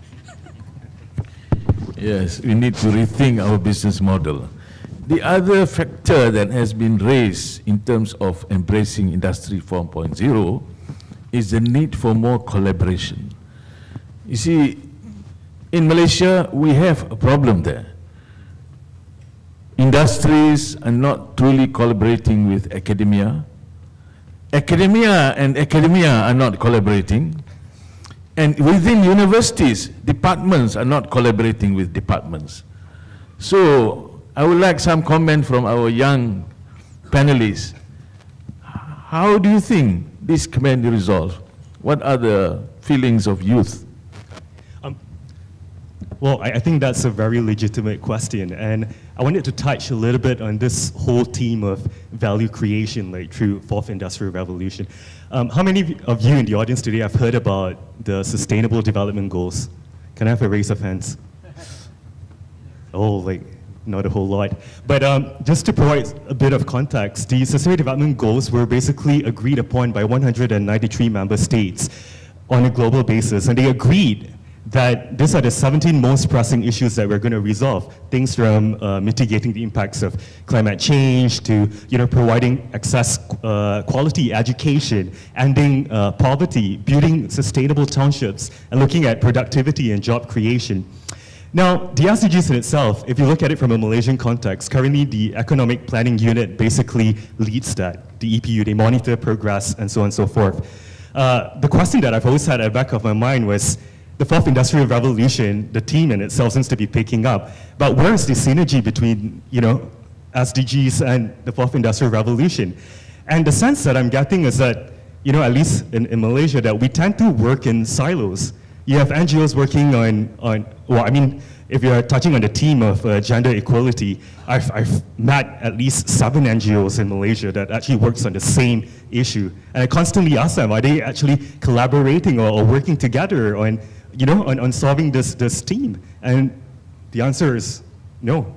Yes, we need to rethink our business model. The other factor that has been raised in terms of embracing Industry four point oh is the need for more collaboration. You see, in Malaysia, we have a problem there. Industries are not truly collaborating with academia. Academia and academia are not collaborating. And within universities, departments are not collaborating with departments. So, I would like some comment from our young panelists. How do you think this can be resolved? What are the feelings of youth? Um, well, I, I think that's a very legitimate question, and I wanted to touch a little bit on this whole theme of value creation, like through fourth industrial revolution. Um, how many of you in the audience today have heard about the Sustainable Development Goals? Can I have a raise of hands? Oh, like, not a whole lot. But um, just to provide a bit of context, the Sustainable Development Goals were basically agreed upon by one hundred ninety-three member states on a global basis, and they agreed that these are the seventeen most pressing issues that we're going to resolve. Things from uh, mitigating the impacts of climate change to, you know, providing access, uh, quality education, ending uh, poverty, building sustainable townships, and looking at productivity and job creation. Now, the S D Gs in itself, if you look at it from a Malaysian context, currently the Economic Planning Unit basically leads that. The E P U, they monitor progress and so on and so forth. Uh, the question that I've always had at the back of my mind was, the fourth industrial revolution, the team in itself seems to be picking up, but where is the synergy between, you know, S D Gs and the fourth industrial revolution? And the sense that I'm getting is that, you know, at least in, in Malaysia, that we tend to work in silos. You have N G Os working on, on, well, I mean, if you're touching on the theme of uh, gender equality, I've, I've met at least seven N G Os in Malaysia that actually works on the same issue. And I constantly ask them, are they actually collaborating or, or working together on, you know, on, on solving this, this theme? And the answer is no.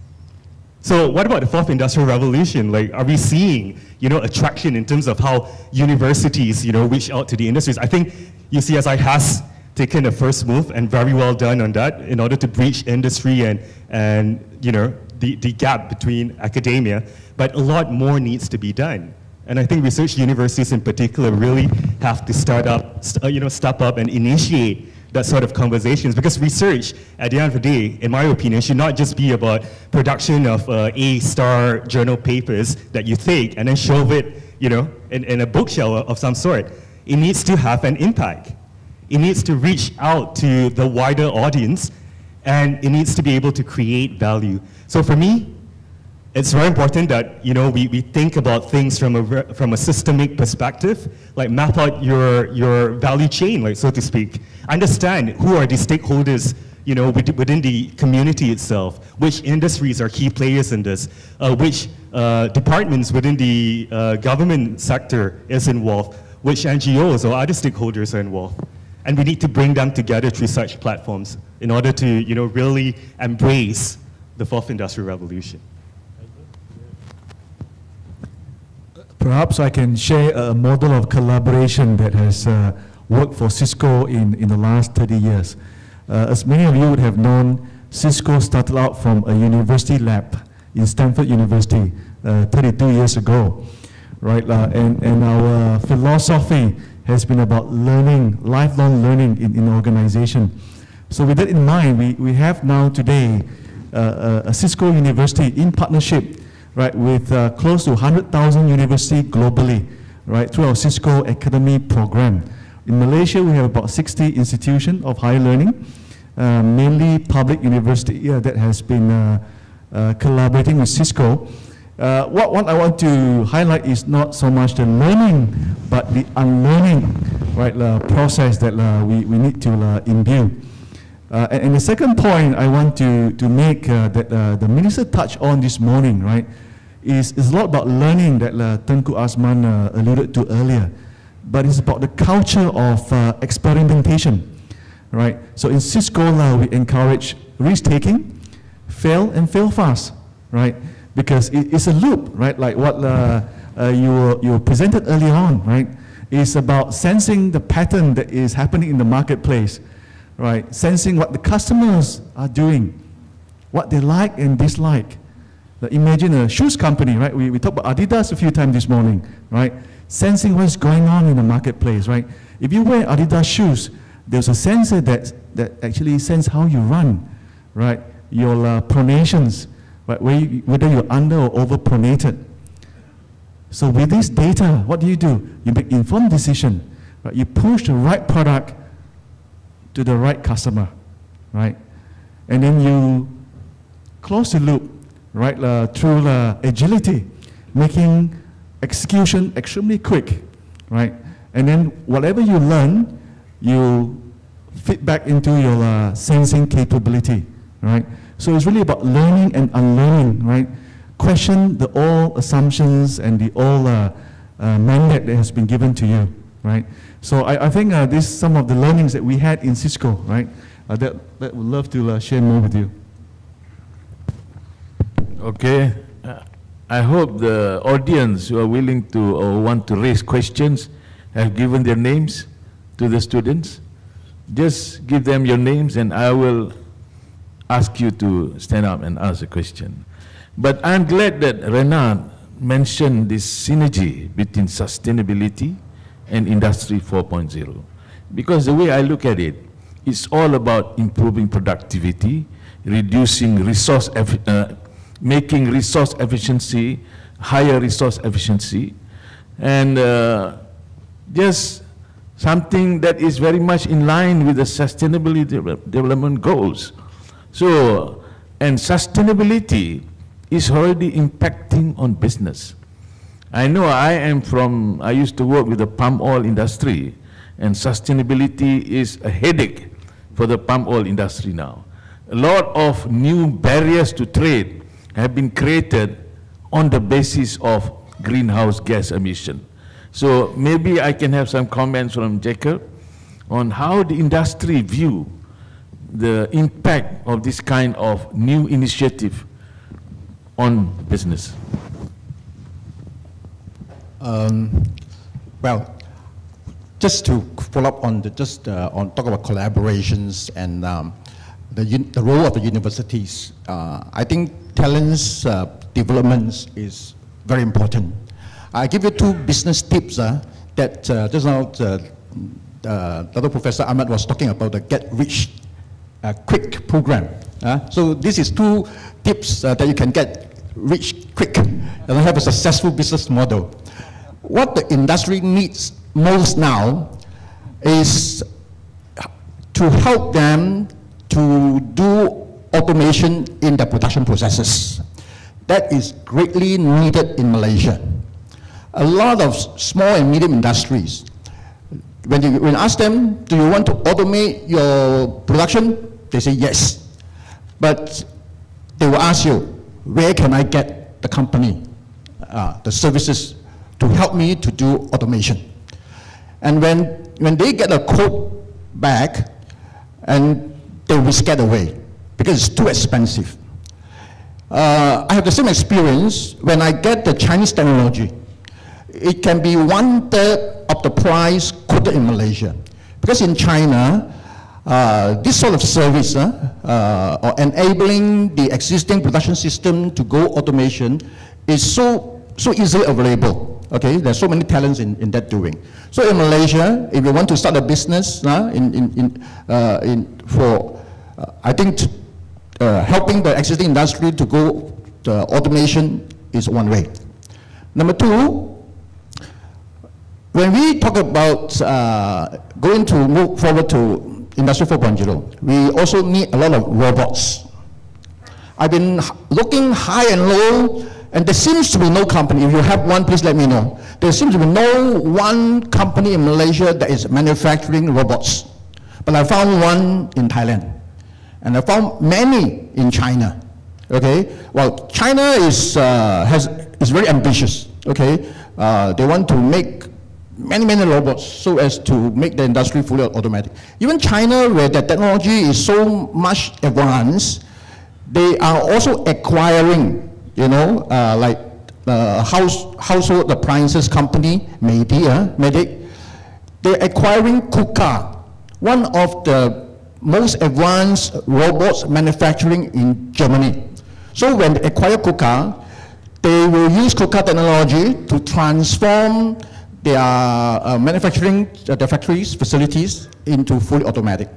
So what about the fourth industrial revolution? Like, are we seeing, you know, attraction in terms of how universities, you know, reach out to the industries? I think U C S I has taken a first move, and very well done on that, in order to breach industry and, and you know, the, the gap between academia. But a lot more needs to be done. And I think research universities in particular really have to start up, st you know, step up and initiate that sort of conversations, because research, at the end of the day, in my opinion, should not just be about production of uh, A-star journal papers that you take and then shove it, you know, in, in a bookshelf of some sort. It needs to have an impact. It needs to reach out to the wider audience, and it needs to be able to create value. So for me, it's very important that, you know, we, we think about things from a, from a systemic perspective, like map out your, your value chain, like, so to speak. Understand who are the stakeholders, you know, within the community itself, which industries are key players in this, uh, which uh, departments within the uh, government sector is involved, which N G Os or other stakeholders are involved. And we need to bring them together through such platforms in order to, you know, really embrace the fourth industrial revolution. Perhaps I can share a model of collaboration that has uh, worked for Cisco in, in the last thirty years. Uh, as many of you would have known, Cisco started out from a university lab in Stanford University uh, thirty-two years ago, right? Uh, and, and our philosophy has been about learning, lifelong learning in, in organization. So with that in mind, we, we have now today uh, a, a Cisco University in partnership, right, with uh, close to one hundred thousand universities globally, right, through our Cisco Academy program. In Malaysia, we have about sixty institutions of higher learning, uh, mainly public university uh, that has been uh, uh, collaborating with Cisco. Uh, what, what I want to highlight is not so much the learning, but the unlearning, right, uh, process that uh, we, we need to uh, imbue. Uh, and, and the second point I want to, to make uh, that uh, the Minister touched on this morning, right, is, is a lot about learning that uh, Tengku Azman uh, alluded to earlier. But it's about the culture of uh, experimentation, right? So in Cisco, uh, we encourage risk-taking, fail and fail fast, right? Because it, it's a loop, right? Like what uh, uh, you, you presented earlier on, right? It's about sensing the pattern that is happening in the marketplace, right? Sensing what the customers are doing, what they like and dislike. Like imagine a shoes company, right? We, we talked about Adidas a few times this morning, right? Sensing what's going on in the marketplace, right? If you wear Adidas shoes, there's a sensor that, that actually senses how you run, right? Your uh, pronations, right? Where you, whether you're under or over pronated. So with this data, what do you do? You make informed decision, right? You push the right product to the right customer, right? And then you close the loop, right? Uh, through uh, agility, making execution extremely quick, right? And then whatever you learn, you fit back into your uh, sensing capability, right? So it's really about learning and unlearning, right? Question the old assumptions and the old uh, uh, mandate that has been given to you, right? So I, I think uh, this is some of the learnings that we had in Cisco, right? Uh, that, that would love to uh, share more with you. Okay. Uh, I hope the audience who are willing to or want to raise questions have given their names to the students. Just give them your names and I will ask you to stand up and ask a question. But I'm glad that Renard mentioned this synergy between sustainability and Industry four point oh. Because the way I look at it, it's all about improving productivity, reducing resource uh, making resource efficiency, higher resource efficiency, and uh, just something that is very much in line with the sustainability de development goals. So, and sustainability is already impacting on business. I know I am from, I used to work with the palm oil industry, and sustainability is a headache for the palm oil industry now. A lot of new barriers to trade have been created on the basis of greenhouse gas emission. So maybe I can have some comments from Jacob on how the industry view the impact of this kind of new initiative on business. Um, well, just to follow up on the, just uh, on talk about collaborations and um, the, the role of the universities, uh, I think talents uh, development is very important. I give you two business tips uh, that uh, just now uh, uh, the other Professor Ahmed was talking about the Get Rich uh, Quick program. Uh, so this is two tips uh, that you can get rich quick and have a successful business model. What the industry needs most now is to help them to do automation in the production processes. That is greatly needed in Malaysia. A lot of small and medium industries, when you, when you ask them, do you want to automate your production? they say yes. But they will ask you, where can I get the company, uh, the services to help me to do automation? And when, when they get a quote back, and they will be scared away because it's too expensive. Uh, I have the same experience when I get the Chinese technology. It can be one third of the price quoted in Malaysia. Because in China, uh, this sort of service, uh, uh, or enabling the existing production system to go automation is so, so easily available. Okay, there's so many talents in, in that doing. So in Malaysia, if you want to start a business uh, in, in, in, uh, in for, uh, I think, uh, helping the existing industry to go to automation is one way. Number two, when we talk about uh, going to move forward to Industry four point oh, we also need a lot of robots. I've been looking high and low, and there seems to be no company. If you have one, please let me know. There seems to be no one company in Malaysia that is manufacturing robots. But I found one in Thailand. And I found many in China. Okay? Well, China is, uh, has, is very ambitious. Okay? Uh, they want to make many, many robots so as to make the industry fully automatic. Even China, where the technology is so much advanced, they are also acquiring, you know, uh, like uh, house, household appliances company, Maybe, uh, Medic. They're acquiring Kuka, one of the most advanced robots manufacturing in Germany. So when they acquire Kuka, they will use Kuka technology to transform their uh, manufacturing, uh, their factories, facilities into fully automatic.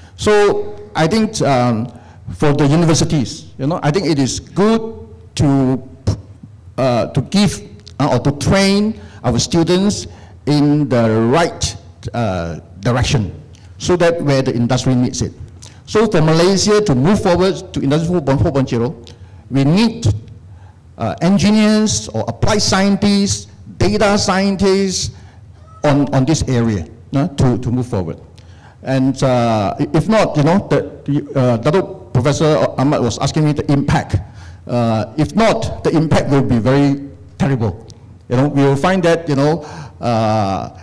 So I think um, for the universities, you know, I think it is good to, uh, to give uh, or to train our students in the right uh, direction so that where the industry needs it. So for Malaysia to move forward to Industry four point oh, we need uh, engineers or applied scientists, data scientists on, on this area uh, to, to move forward. And uh, if not, you know, the, uh, Dato Professor Ahmad was asking me the impact. Uh, if not, the impact will be very terrible. You know, we will find that, you know, uh,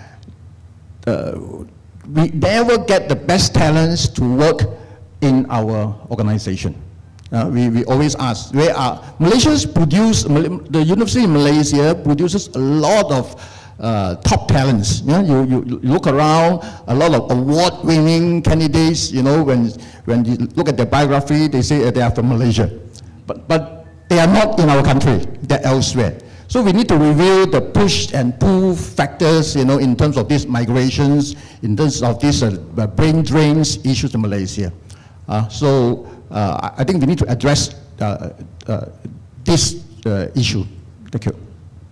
uh, we never get the best talents to work in our organization. Uh, we, we always ask, where are, Malaysians produce, the University in Malaysia produces a lot of uh, top talents. You, know, you, you, you look around, a lot of award-winning candidates, you know, when, when you look at their biography, they say uh, they are from Malaysia. But, but they are not in our country, they're elsewhere. So we need to review the push and pull factors, you know, in terms of these migrations, in terms of these uh, brain drains issues in Malaysia. Uh, so uh, I think we need to address uh, uh, this uh, issue. Thank you.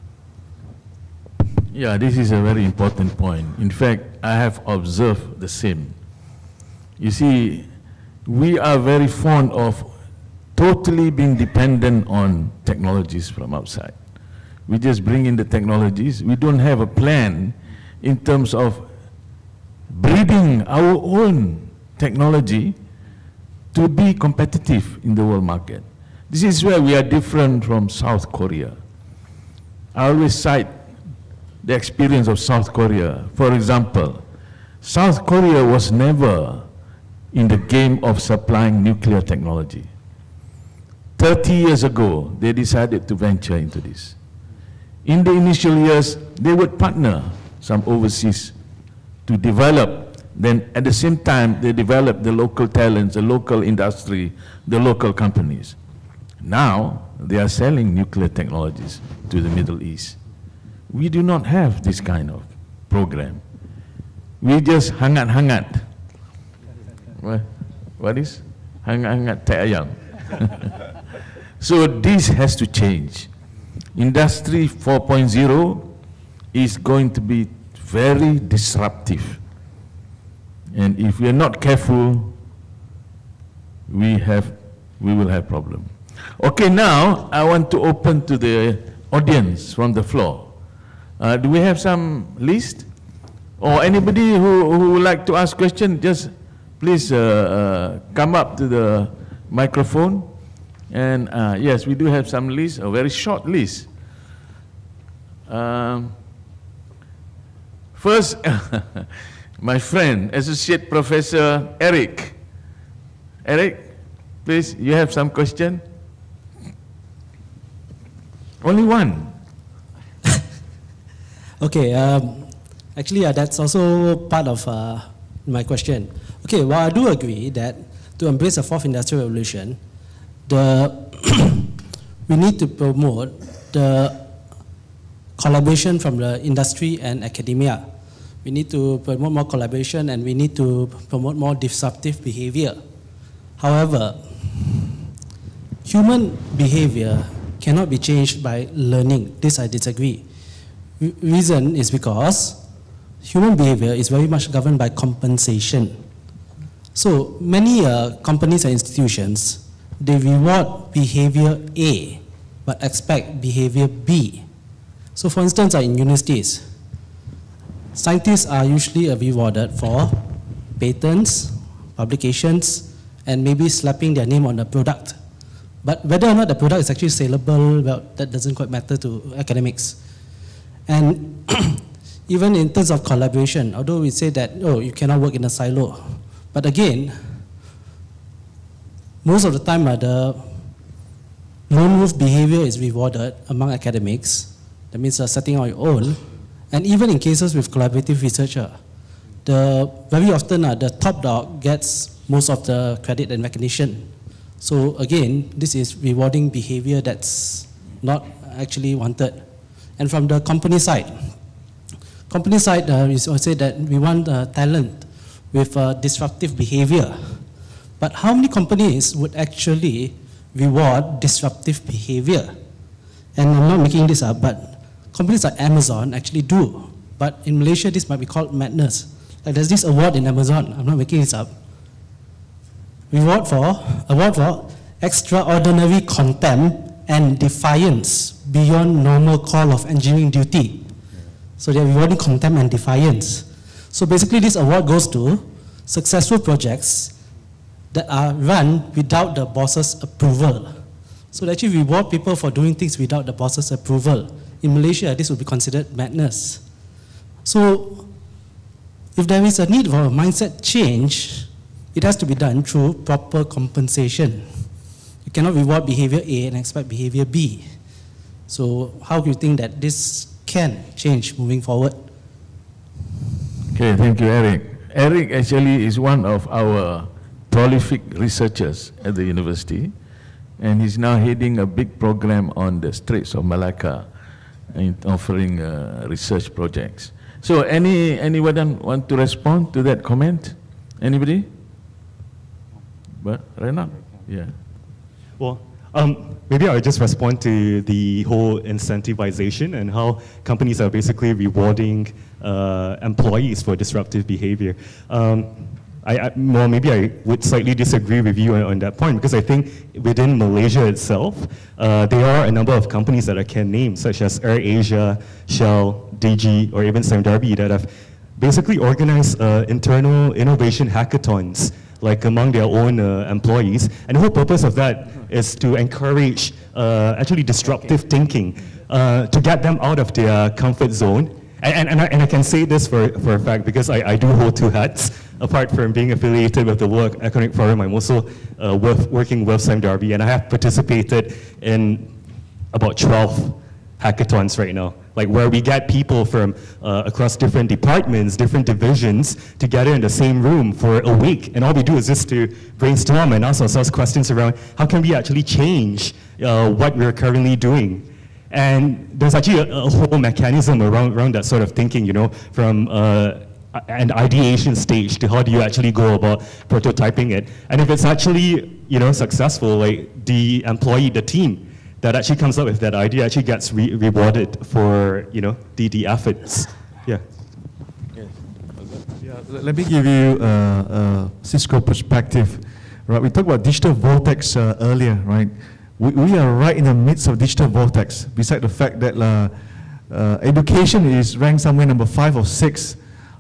Yeah, this is a very important point. In fact, I have observed the same. You see, we are very fond of totally being dependent on technologies from outside. We just bring in the technologies. We don't have a plan in terms of breeding our own technology to be competitive in the world market. This is where we are different from South Korea. I always cite the experience of South Korea. For example, South Korea was never in the game of supplying nuclear technology. thirty years ago, they decided to venture into this. In the initial years, they would partner some overseas to develop. Then at the same time, they develop the local talents, the local industry, the local companies. Now, they are selling nuclear technologies to the Middle East. We do not have this kind of program. We just hangat-hangat. What, what is? Hangat-hangat tai ayam. So this has to change. Industry four point oh is going to be very disruptive. And if we are not careful, we, have, we will have problem. Okay, now I want to open to the audience from the floor. Uh, do we have some list? Or anybody who, who would like to ask question, just please uh, uh, come up to the microphone. And uh, yes, we do have some list, a very short list. Um, first, my friend, Associate Professor Eric. Eric, please, you have some question? Only one. Okay, um, actually uh, that's also part of uh, my question. Okay, well I do agree that to embrace the fourth industrial revolution, the we need to promote the collaboration from the industry and academia. We need to promote more collaboration and we need to promote more disruptive behavior. However, human behavior cannot be changed by learning. This I disagree. Re reason is because human behavior is very much governed by compensation. So many uh, companies and institutions, they reward behavior A, but expect behavior B. So for instance, uh, in universities, scientists are usually uh, rewarded for patents, publications, and maybe slapping their name on the product. But whether or not the product is actually saleable, well, that doesn't quite matter to academics. And even in terms of collaboration, although we say that, oh, you cannot work in a silo, but again, most of the time uh, the lone wolf behavior is rewarded among academics. That means uh, setting on your own. And even in cases with collaborative researcher, the, very often uh, the top dog gets most of the credit and recognition. So again, this is rewarding behavior that's not actually wanted. And from the company side, company side, uh, we say that we want uh, talent with uh, disruptive behavior. But how many companies would actually reward disruptive behavior? And I'm not making this up, but companies like Amazon actually do. But in Malaysia, this might be called madness. Like there's this award in Amazon, I'm not making this up. Reward for, award for extraordinary contempt and defiance beyond normal call of engineering duty. So they're rewarding contempt and defiance. So basically this award goes to successful projects that are run without the boss's approval. So they actually reward people for doing things without the boss's approval. In Malaysia, this would be considered madness. So if there is a need for a mindset change, it has to be done through proper compensation. You cannot reward behavior A and expect behavior B. So how do you think that this can change moving forward? Okay, thank you, Eric. Eric actually is one of our prolific researchers at the university, and he's now heading a big program on the Straits of Malacca and offering uh, research projects. So any anyone want to respond to that comment? Anybody? But Renat? Yeah. Well, um, maybe I'll just respond to the whole incentivization and how companies are basically rewarding uh, employees for disruptive behavior. Um, I, I, well, maybe I would slightly disagree with you on, on that point, because I think within Malaysia itself, uh, there are a number of companies that I can name, such as AirAsia, Shell, D G, or even Sime Darby, that have basically organized uh, internal innovation hackathons, like among their own uh, employees. And the whole purpose of that is to encourage uh, actually disruptive thinking, uh, to get them out of their comfort zone. And, and, and, I, and I can say this for, for a fact, because I, I do hold two hats. Apart from being affiliated with the World Economic Forum, I'm also uh, with, working with Sime Darby, and I have participated in about twelve hackathons right now, like where we get people from uh, across different departments, different divisions, together in the same room for a week, and all we do is just to brainstorm and ask ourselves questions around how can we actually change uh, what we're currently doing. And there's actually a, a whole mechanism around, around that sort of thinking, you know, from uh, an ideation stage to how do you actually go about prototyping it. And if it's actually, you know, successful, like the employee, the team that actually comes up with that idea actually gets re rewarded for, you know, the, the efforts. Yeah. Yes. Yeah. Let me give you a, a Cisco perspective. Right, we talked about digital vortex uh, earlier, right? We, we are right in the midst of digital vortex, beside the fact that uh, uh, education is ranked somewhere number five or six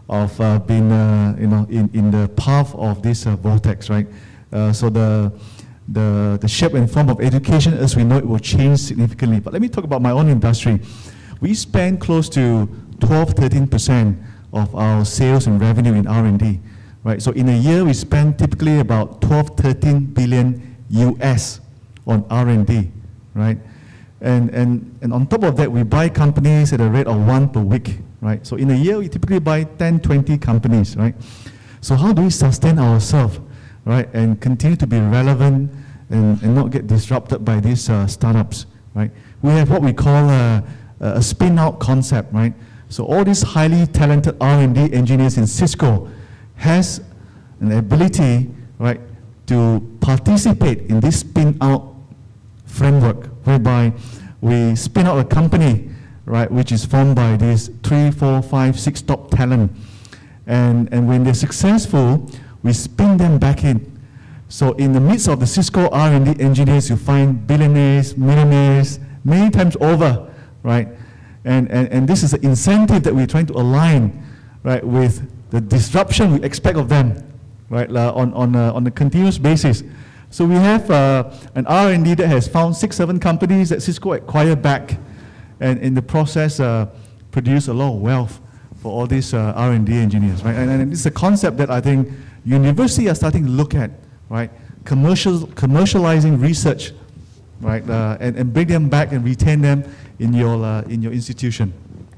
of uh, being, uh, you know, in, in the path of this uh, vortex, right? Uh, so the, the, the shape and form of education as we know it will change significantly. But let me talk about my own industry. We spend close to twelve, thirteen percent of our sales and revenue in R and D, right? So in a year, we spend typically about twelve, thirteen billion U S on R and D, right? And, and, and on top of that, we buy companies at a rate of one per week, right? So in a year, we typically buy ten, twenty companies, right? So how do we sustain ourselves, right? And continue to be relevant and, and not get disrupted by these uh, startups, right? We have what we call a, a spin-out concept, right? So all these highly talented R and D engineers in Cisco has an ability, right, to participate in this spin-out framework, whereby we spin out a company, right, which is formed by these three, four, five, six top talent. And, and when they're successful, we spin them back in. So in the midst of the Cisco R and D engineers, you find billionaires, millionaires, many times over, right? And, and, and this is an incentive that we're trying to align, right, with the disruption we expect of them, right, uh, on, on, a, on a continuous basis. So we have uh, an R and D that has found six, seven companies that Cisco acquired back, and in the process uh, produce a lot of wealth for all these uh, R and D engineers, right? And, and it's a concept that I think universities are starting to look at, right? Commercial, commercializing research, right? Uh, and, and bring them back and retain them in your, uh, in your institution.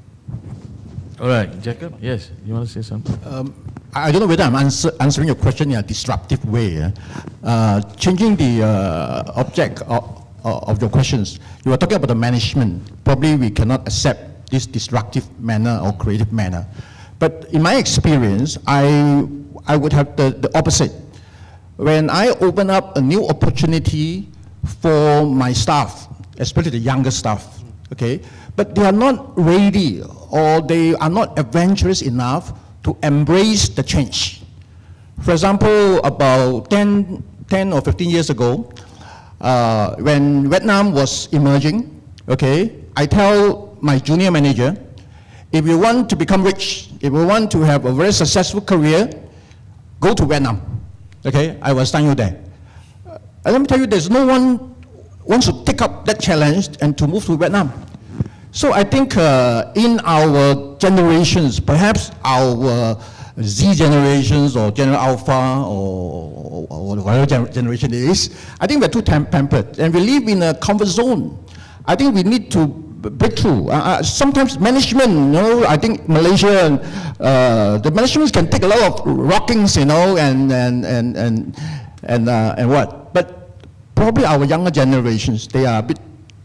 All right, Jacob, yes, you want to say something? Um, I don't know whether I'm answer, answering your question in a disruptive way. Uh, uh, changing the uh, object of, of your questions, you were talking about the management. Probably we cannot accept this disruptive manner or creative manner. But in my experience, I, I would have the, the opposite. When I open up a new opportunity for my staff, especially the younger staff, okay, but they are not ready or they are not adventurous enough to embrace the change. For example, about ten, ten or fifteen years ago, uh, when Vietnam was emerging, okay, I tell my junior manager, if you want to become rich, if you want to have a very successful career, go to Vietnam. Okay, I will send you there. Uh, and let me tell you, there's no one wants to take up that challenge and to move to Vietnam. So I think uh, in our generations, perhaps our uh, Z generations or General Alpha or, or, or whatever gen generation it is, I think we're too pampered and we live in a comfort zone. I think we need to break through. Uh, uh, sometimes management, you know, I think Malaysia, uh, the management can take a lot of rockings, you know, and and and and and, uh, and what. But probably our younger generations, they are a bit.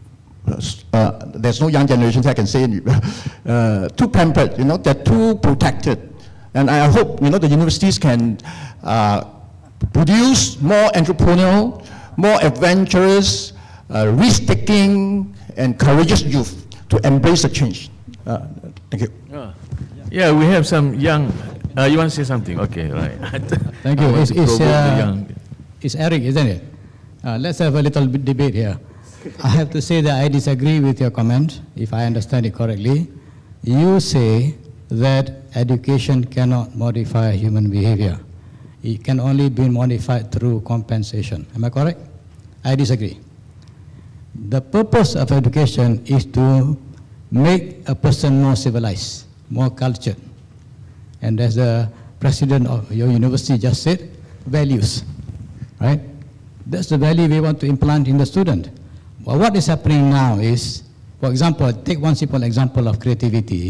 Uh, there's no young generations I can say uh, too pampered, you know, they're too protected. And I hope, you know, the universities can uh, produce more entrepreneurial, more adventurous, uh, risk-taking, and courageous youth to embrace the change. Uh, thank you. Uh, yeah, we have some young, uh, you want to say something? Okay, right. Thank you. It's, it's, uh, it's Eric, isn't it? Uh, let's have a little bit debate here. I have to say that I disagree with your comment, if I understand it correctly. You say that education cannot modify human behavior. It can only be modified through compensation. Am I correct? I disagree. The purpose of education is to make a person more civilized, more cultured. And as the president of your university just said, values, right? That's the value we want to implant in the student. Well, what is happening now is, for example, take one simple example of creativity.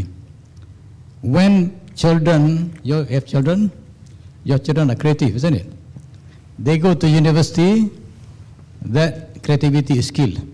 When children, you have children, your children are creative, isn't it? They go to university, that creativity is killed.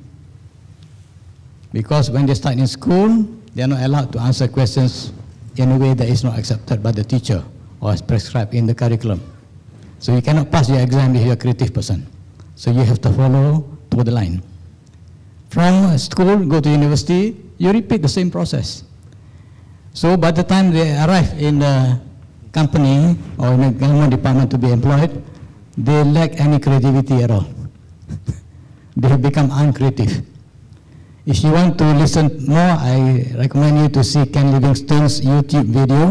Because when they start in school, they are not allowed to answer questions in a way that is not accepted by the teacher or as prescribed in the curriculum. So you cannot pass your exam if you're a creative person. So you have to follow to the line. From school, go to university, you repeat the same process. So by the time they arrive in the company or in the government department to be employed, they lack any creativity at all. They have become uncreative. If you want to listen more, I recommend you to see Ken Livingstone's YouTube video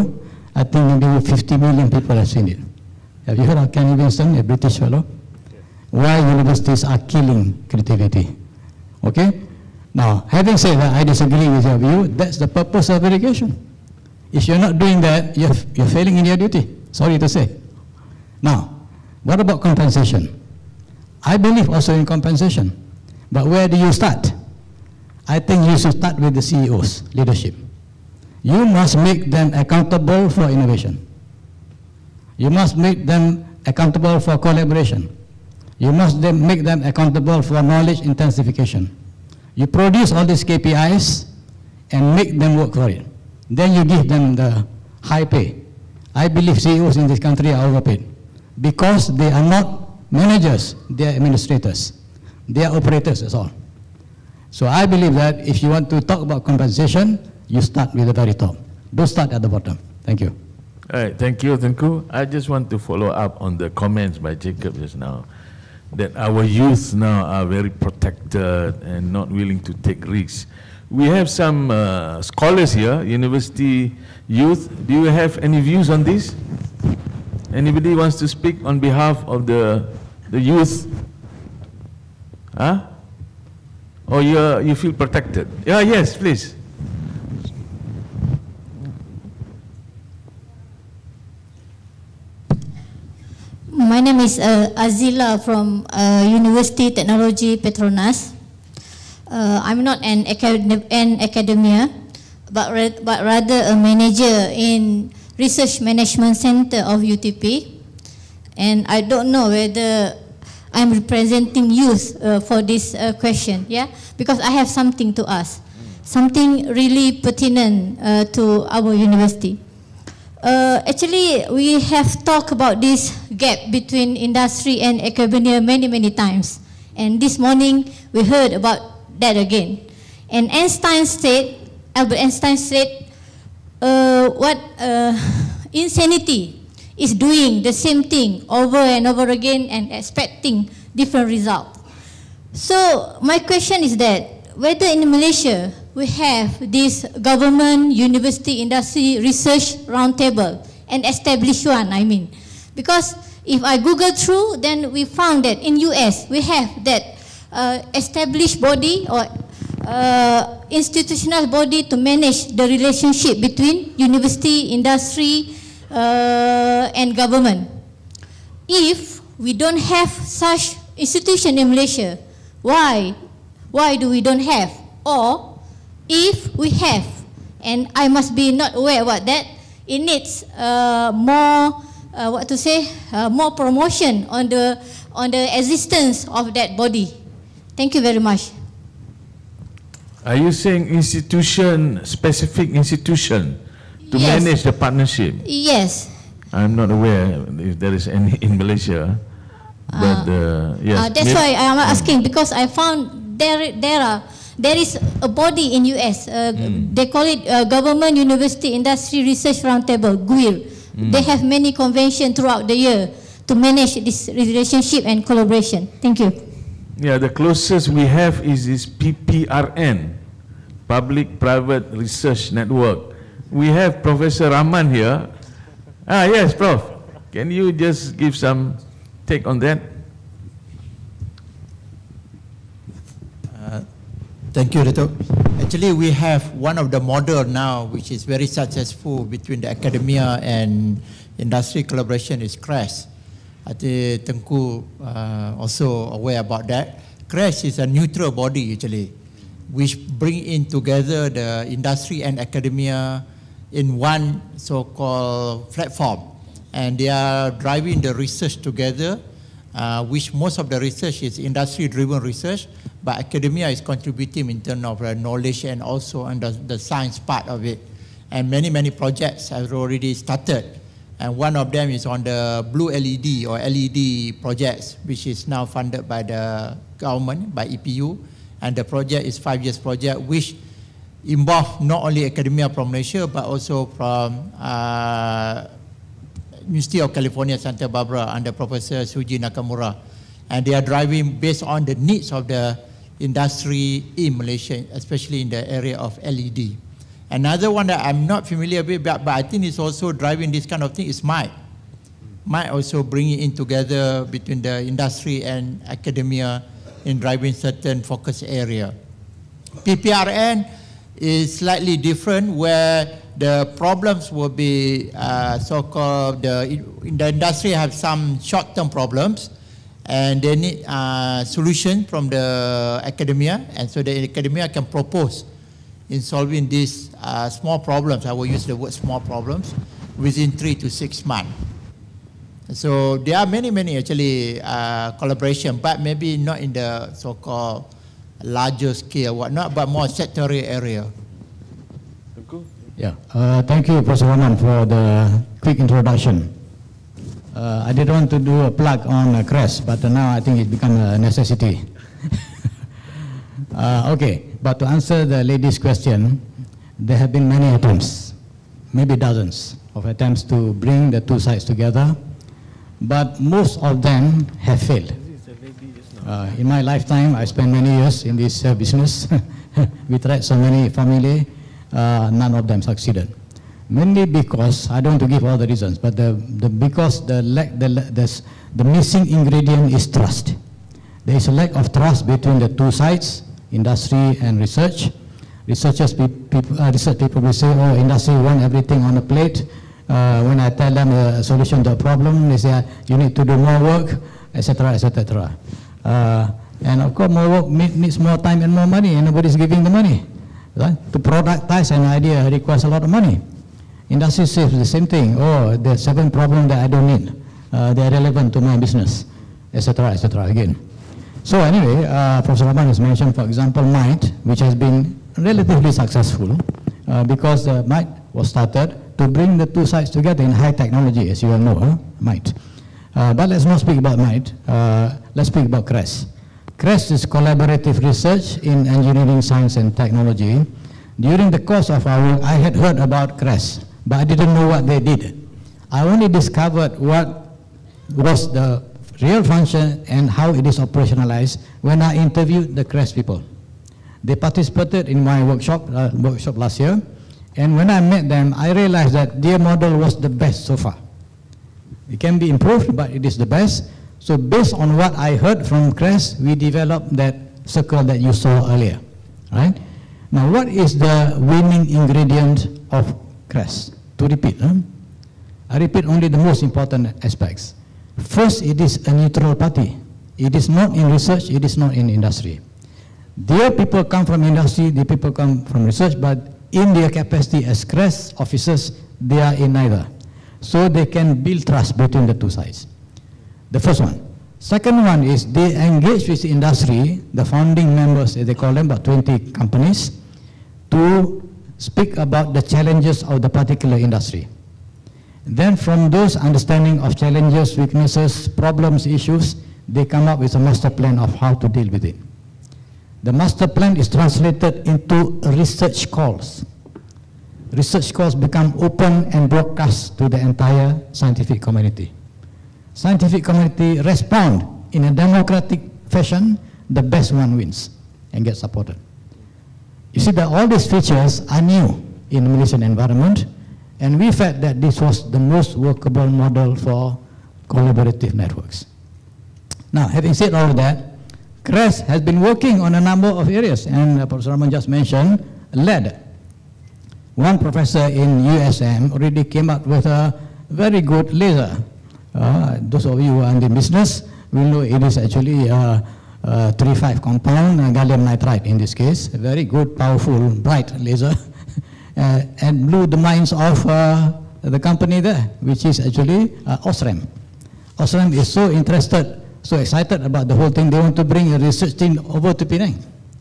I think maybe fifty million people have seen it. Have you heard of Ken Livingstone, a British fellow? Why universities are killing creativity. Okay? Now, having said that, I disagree with your view. That's the purpose of education. If you're not doing that, you're, you're failing in your duty. Sorry to say. Now, what about compensation? I believe also in compensation. But where do you start? I think you should start with the C E Os, leadership. You must make them accountable for innovation. You must make them accountable for collaboration. You must then make them accountable for knowledge intensification. You produce all these K P Is and make them work for it. Then you give them the high pay. I believe C E Os in this country are overpaid because they are not managers, they are administrators. They are operators, that's all. So I believe that if you want to talk about compensation, you start with the very top. Don't start at the bottom. Thank you. All right, thank you, Tengku. I just want to follow up on the comments by Jacob just now, that our youth now are very protected and not willing to take risks. We have some uh, scholars here, university youth. Do you have any views on this? Anybody wants to speak on behalf of the, the youth? Huh? Or you, you feel protected? Yeah, yes, please. My name is uh, Azila from uh, University Technology Petronas. Uh, I'm not an, acad an academia, but, ra but rather a manager in Research Management Center of U T P. And I don't know whether I'm representing youth uh, for this uh, question, yeah? Because I have something to ask, something really pertinent uh, to our university. Uh, actually, we have talked about this gap between industry and academia many, many times. And this morning, we heard about that again. And Einstein said, Albert Einstein said, uh, what uh, insanity is doing the same thing over and over again and expecting different results. So my question is that, whether in Malaysia, we have this government, university, industry, research roundtable, and established one, I mean. Because if I Google through, then we found that in U S, we have that uh, established body or uh, institutional body to manage the relationship between university, industry, uh, and government. If we don't have such institution in Malaysia, why? Why do we don't have? Or if we have, and I must be not aware about that, it needs uh, more, uh, what to say, uh, more promotion on the on the existence of that body. Thank you very much. Are you saying institution, specific institution, to Yes. manage the partnership? Yes. I'm not aware if there is any in Malaysia, but uh, yes. Uh, that's why I am asking, because I found there there are. There is a body in U S, uh, mm. they call it uh, Government University Industry Research Roundtable, G U I R. Mm. They have many conventions throughout the year to manage this relationship and collaboration. Thank you. Yeah, the closest we have is this P P R N, Public-Private Research Network. We have Professor Rahman here. Ah, yes, Prof. Can you just give some take on that? Thank you, Dato'. Actually, we have one of the model now which is very successful between the academia and industry collaboration is CRESS. I think Tengku uh, also aware about that. CRESS is a neutral body actually, which bring in together the industry and academia in one so-called platform. And they are driving the research together, uh, which most of the research is industry-driven research, but academia is contributing in terms of uh, knowledge and also on the, the science part of it. And many, many projects have already started. And one of them is on the blue L E D or L E D projects, which is now funded by the government, by E P U. And the project is five years project, which involve not only academia from Malaysia, but also from uh, University of California, Santa Barbara, under Professor Suji Nakamura. And they are driving based on the needs of the industry in Malaysia, especially in the area of L E D. Another one that I'm not familiar with, but, but I think it's also driving this kind of thing is might. Might also bring it in together between the industry and academia in driving certain focus area. P P R N is slightly different, where the problems will be uh, so-called, the, in the industry have some short-term problems, and they need uh, solution from the academia, and so the academia can propose in solving these uh, small problems, I will use the word small problems, within three to six months. So there are many, many actually uh, collaboration, but maybe not in the so-called larger scale, whatnot, but more sectorial area. Yeah, uh, thank you, Professor Rahman, for the quick introduction. Uh, I didn't want to do a plug on uh, CREST, but uh, now I think it become a necessity. uh, okay, but to answer the lady's question, there have been many attempts, maybe dozens of attempts to bring the two sides together, but most of them have failed. Uh, in my lifetime, I spent many years in this uh, business. We tried so many family, uh, none of them succeeded. Mainly because, I don't want to give all the reasons, but the, the, because the, lack, the, the, the missing ingredient is trust. There is a lack of trust between the two sides, industry and research. Researchers, people, uh, research people will say, oh, industry want everything on a plate. Uh, when I tell them a solution to a problem, they say, you need to do more work, et cetera, et cetera. Uh, and of course, more work needs more time and more money, and nobody's giving the money. Right? To productize an idea requires a lot of money. Industry says the same thing. Oh, there are seven problems that I don't need. Uh, they are relevant to my business, et cetera, et cetera. Again. So anyway, uh, Professor Rahman has mentioned, for example, MITE, which has been relatively successful uh, because the MITE was started to bring the two sides together in high technology, as you all know, huh? MITE. Uh, but let's not speak about MITE. Uh, let's speak about CREST. CREST is collaborative research in engineering, science, and technology. During the course of our work, I had heard about CREST, but I didn't know what they did. I only discovered what was the real function and how it is operationalized when I interviewed the CREST people. They participated in my workshop, uh, workshop last year, and when I met them, I realized that their model was the best so far. It can be improved, but it is the best. So based on what I heard from CREST, we developed that circle that you saw earlier, right? Now, what is the winning ingredient of CREST? To repeat, huh? I repeat only the most important aspects. First, it is a neutral party. It is not in research, it is not in industry. Their people come from industry, the people come from research, but in their capacity as CREST officers, they are in neither. So they can build trust between the two sides. The first one. Second one is they engage with the industry, the founding members, as they call them, about twenty companies, to speak about the challenges of the particular industry. Then from those understanding of challenges, weaknesses, problems, issues, they come up with a master plan of how to deal with it. The master plan is translated into research calls. Research calls become open and broadcast to the entire scientific community. Scientific community respond in a democratic fashion, the best one wins and gets supported. You see that all these features are new in the Malaysian environment, and we felt that this was the most workable model for collaborative networks. Now, having said all of that, CREST has been working on a number of areas, and uh, Professor Rahman just mentioned L E D. One professor in U S M already came up with a very good laser. Uh, those of you who are in the business will know it is actually a, a three five compound, uh, gallium nitride in this case, a very good, powerful, bright laser, uh, and blew the minds of uh, the company there, which is actually uh, OSRAM. OSRAM is so interested, so excited about the whole thing, they want to bring a research team over to Penang.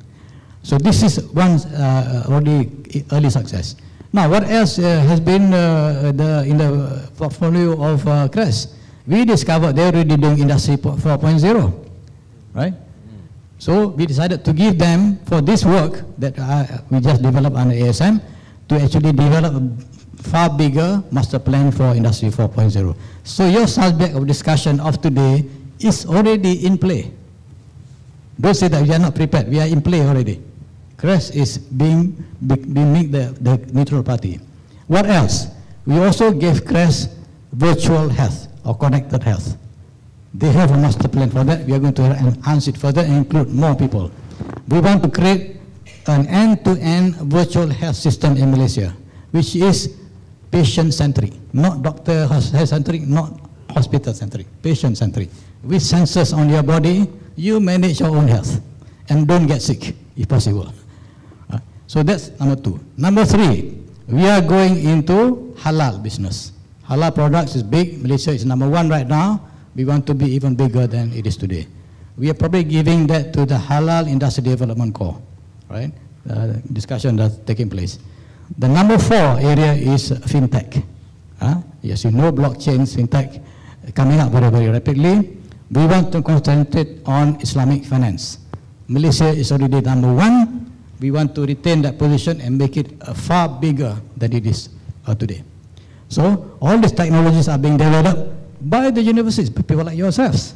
So this is one uh, already early success. Now, what else uh, has been uh, the, in the portfolio of uh, CREST? We discovered they're already doing Industry four point oh, right? So we decided to give them, for this work that uh, we just developed under A S M, to actually develop a far bigger master plan for Industry four point oh. So your subject of discussion of today is already in play. Don't say that we are not prepared, we are in play already. CREST is being, being made the, the neutral party. What else? We also gave CREST virtual health or connected health. They have a master plan for that. We are going to enhance it further and include more people. We want to create an end-to-end virtual health system in Malaysia, which is patient-centric, not doctor-centric, not hospital-centric, patient-centric. With sensors on your body, you manage your own health and don't get sick, if possible. Uh, so that's number two. Number three, we are going into halal business. Halal products is big. Malaysia is number one right now. We want to be even bigger than it is today. We are probably giving that to the Halal Industry Development Corps, right? Uh, discussion that's taking place. The number four area is fintech. Uh, yes, you know blockchain, fintech coming up very, very rapidly. We want to concentrate on Islamic finance. Malaysia is already number one. We want to retain that position and make it uh, far bigger than it is uh, today. So all these technologies are being developed by the universities, people like yourselves.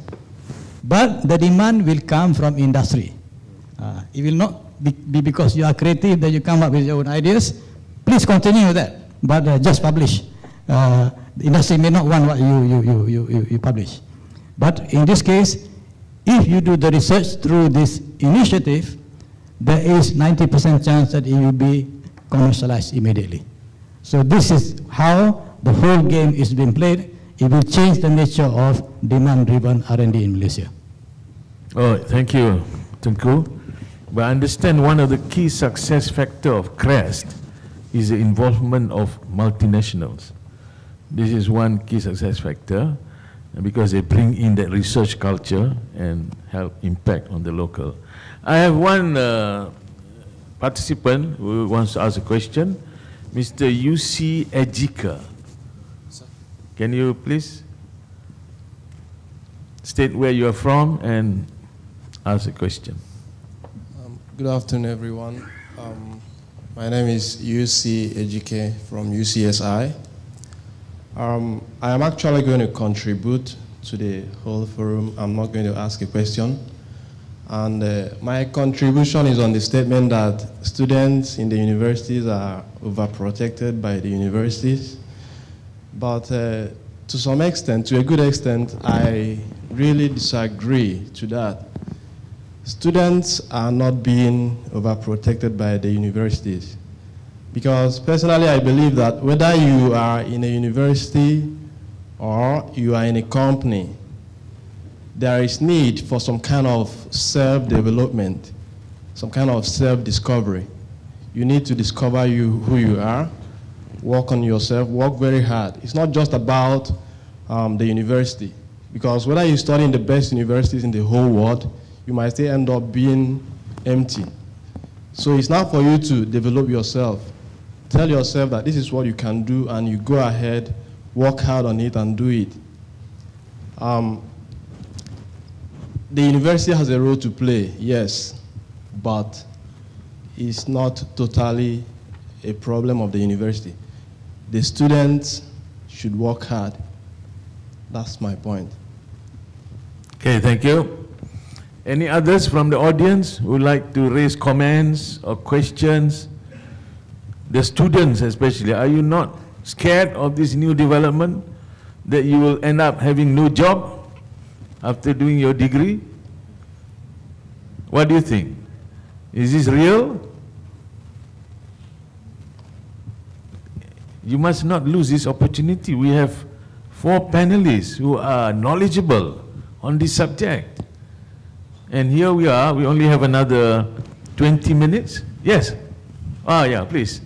But the demand will come from industry. Uh, it will not be, be because you are creative that you come up with your own ideas. Please continue with that, but uh, just publish. Uh, the industry may not want what you, you, you, you, you publish. But in this case, if you do the research through this initiative, there is ninety percent chance that it will be commercialized immediately. So this is how the whole game is being played. It will change the nature of demand-driven R and D in Malaysia. Oh, thank you, Tengku. But I understand one of the key success factor of CREST is the involvement of multinationals. This is one key success factor because they bring in that research culture and help impact on the local. I have one uh, participant who wants to ask a question, Mister U C Ejika. Can you please state where you are from and ask a question? Um, good afternoon, everyone. Um, my name is U C Ejike from U C S I. Um, I am actually going to contribute to the whole forum. I'm not going to ask a question. And uh, my contribution is on the statement that students in the universities are overprotected by the universities. But uh, to some extent, to a good extent, I really disagree to that. Students are not being overprotected by the universities. Because personally, I believe that whether you are in a university or you are in a company, there is need for some kind of self-development, some kind of self-discovery. You need to discover you, who you are, work on yourself, work very hard. It's not just about um, the university, because whether you study in the best universities in the whole world, you might still end up being empty. So it's not for you to develop yourself. Tell yourself that this is what you can do, and you go ahead, work hard on it, and do it. Um, the university has a role to play, yes, but it's not totally a problem of the university. The students should work hard. That's my point. Okay, thank you. Any others from the audience who would like to raise comments or questions? The students especially, are you not scared of this new development that you will end up having no job after doing your degree? What do you think? Is this real? You must not lose this opportunity. We have four panelists who are knowledgeable on this subject. And here we are, we only have another twenty minutes. Yes? Ah, yeah, please.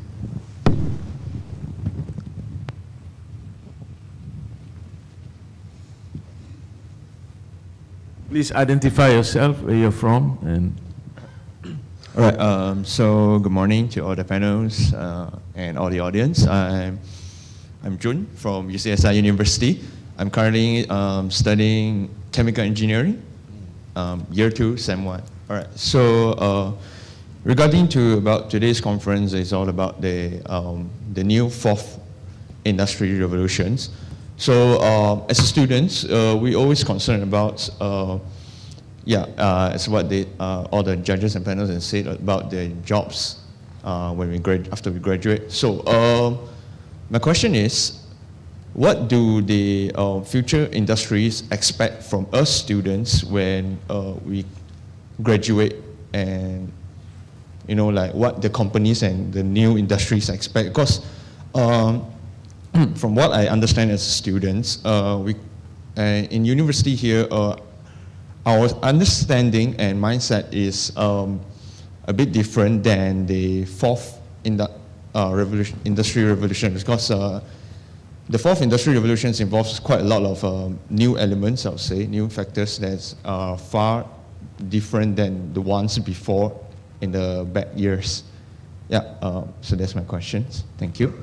Please identify yourself, where you're from, and... All right, um, so good morning to all the panels uh, and all the audience. I'm, I'm Jun from U C S I University. I'm currently um, studying chemical engineering, um, year two, sem one. All right, so uh, regarding to about today's conference, it's all about the, um, the new fourth industry revolutions. So uh, as students, uh, we always concerned about uh, yeah, uh, it's what they, uh, all the judges and panels have said about their jobs uh, when we grad after we graduate. So uh, my question is, what do the uh, future industries expect from us students when uh, we graduate, and you know, like what the companies and the new industries expect? Because um, from what I understand as students, uh, we uh, in university here, uh, our understanding and mindset is um, a bit different than the fourth in the, uh, revolution, industry revolution, because uh, the fourth industrial revolution involves quite a lot of um, new elements, I would say, new factors that are far different than the ones before in the back years. Yeah, uh, so that's my questions. Thank you.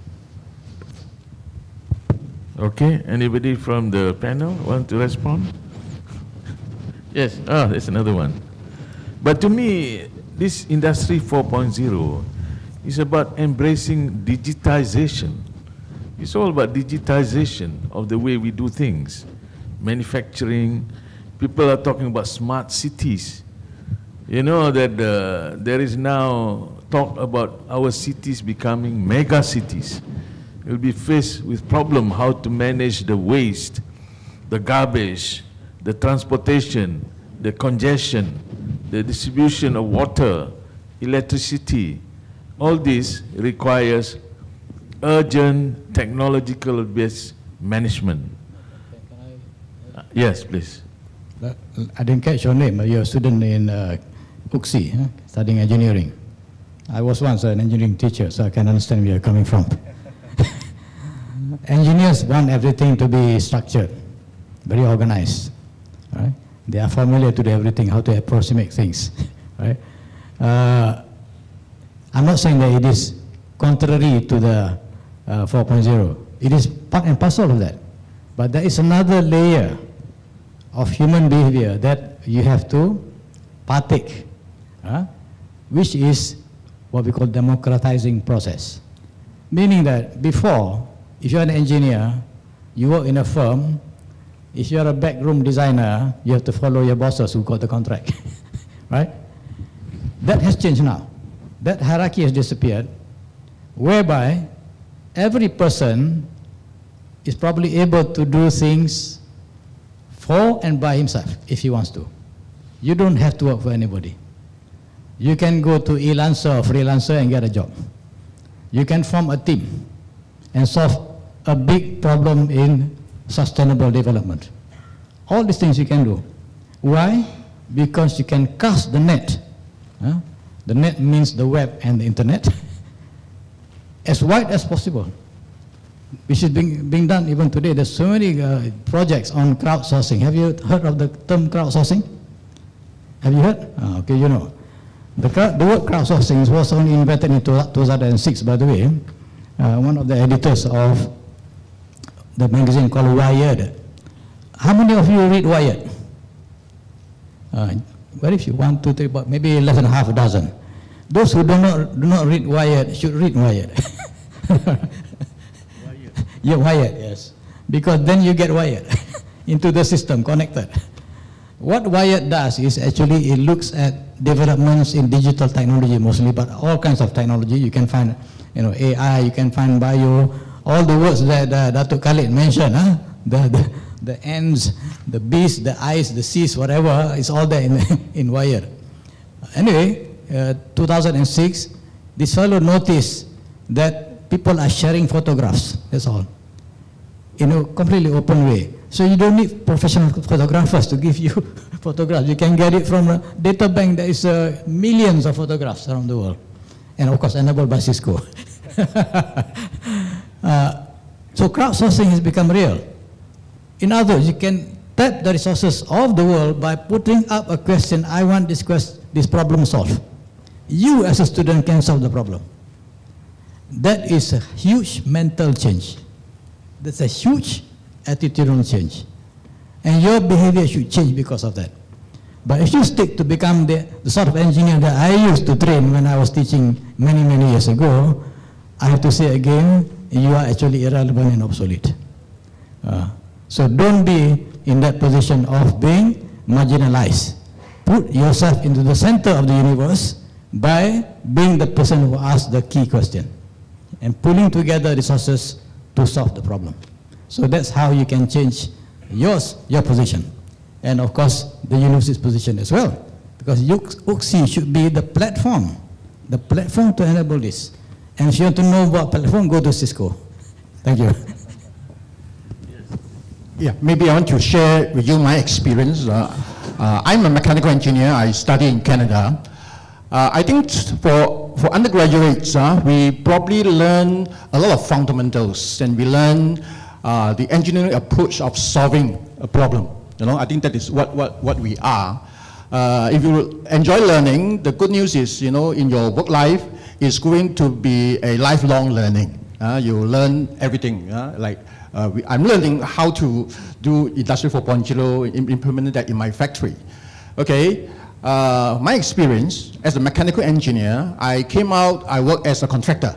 Okay, anybody from the panel want to respond? Yes, ah, there's another one. But to me, this Industry four point oh is about embracing digitization. It's all about digitization of the way we do things. Manufacturing, people are talking about smart cities. You know that uh, there is now talk about our cities becoming mega cities. We'll be faced with problem how to manage the waste, the garbage, the transportation, the congestion, the distribution of water, electricity. All this requires urgent technological-based management. Uh, yes, please. I didn't catch your name. You're a student in uh, U C S I, huh? Studying engineering. I was once an engineering teacher, so I can understand where you're coming from. Engineers want everything to be structured, very organized. Right? They are familiar to do everything, how to approximate things. Right? Uh, I'm not saying that it is contrary to the uh, four point oh. It is part and parcel of that. But there is another layer of human behavior that you have to partake, uh, which is what we call democratizing process. Meaning that before, if you're an engineer, you work in a firm, if you're a backroom designer, you have to follow your bosses who got the contract, right? That has changed now. That hierarchy has disappeared, whereby every person is probably able to do things for and by himself if he wants to. You don't have to work for anybody. You can go to e-lancer or freelancer and get a job. You can form a team and solve a big problem in sustainable development. All these things you can do. Why? Because you can cast the net. Huh? The net means the web and the internet as wide as possible, which is being, being done even today. There's so many uh, projects on crowdsourcing. Have you heard of the term crowdsourcing? Have you heard? Oh, okay, you know. The, the word crowdsourcing was only invented in two thousand six, by the way. Uh, one of the editors of the magazine called Wired. How many of you read Wired? Uh, very few, one, two, three, but maybe less than half a dozen. Those who do not, do not read Wired should read Wired. Wired. Yeah, Wired, yes. Because then you get wired into the system, connected. What Wired does is actually it looks at developments in digital technology mostly, but all kinds of technology. You can find, you know, A I, you can find bio, all the words that uh, Datuk Khalid mentioned, huh? the, the, the ends, the bees, the eyes, the seas, whatever, it's all there in, in Wired. Anyway, uh, two thousand six, this fellow noticed that people are sharing photographs, that's all, in a completely open way. So you don't need professional photographers to give you photographs. You can get it from a data bank. There is uh, millions of photographs around the world. And of course, enabled by Cisco. uh, so crowdsourcing has become real. In other words, you can tap the resources of the world by putting up a question, I want this, quest this problem solved. You as a student can solve the problem. That is a huge mental change. That's a huge attitudinal change. And your behavior should change because of that. But if you stick to become the, the sort of engineer that I used to train when I was teaching many, many years ago, I have to say again, you are actually irrelevant and obsolete. Uh, so don't be in that position of being marginalized. Put yourself into the center of the universe by being the person who asks the key question and pulling together resources to solve the problem. So that's how you can change yours, your position. And of course, the university's position as well. Because U C S I should be the platform, the platform to enable this. And if you want to know about platform, go to Cisco. Thank you. Yeah, maybe I want to share with you my experience. Uh, uh, I'm a mechanical engineer. I study in Canada. Uh, I think for, for undergraduates, uh, we probably learn a lot of fundamentals, and we learn uh, the engineering approach of solving a problem. You know, I think that is what, what, what we are. Uh, if you enjoy learning, the good news is, you know, in your work life, it's going to be a lifelong learning. Uh, you learn everything. Uh, like uh, we, I'm learning how to do Industry four point oh, implement that in my factory. Okay, uh, my experience as a mechanical engineer, I came out, I worked as a contractor.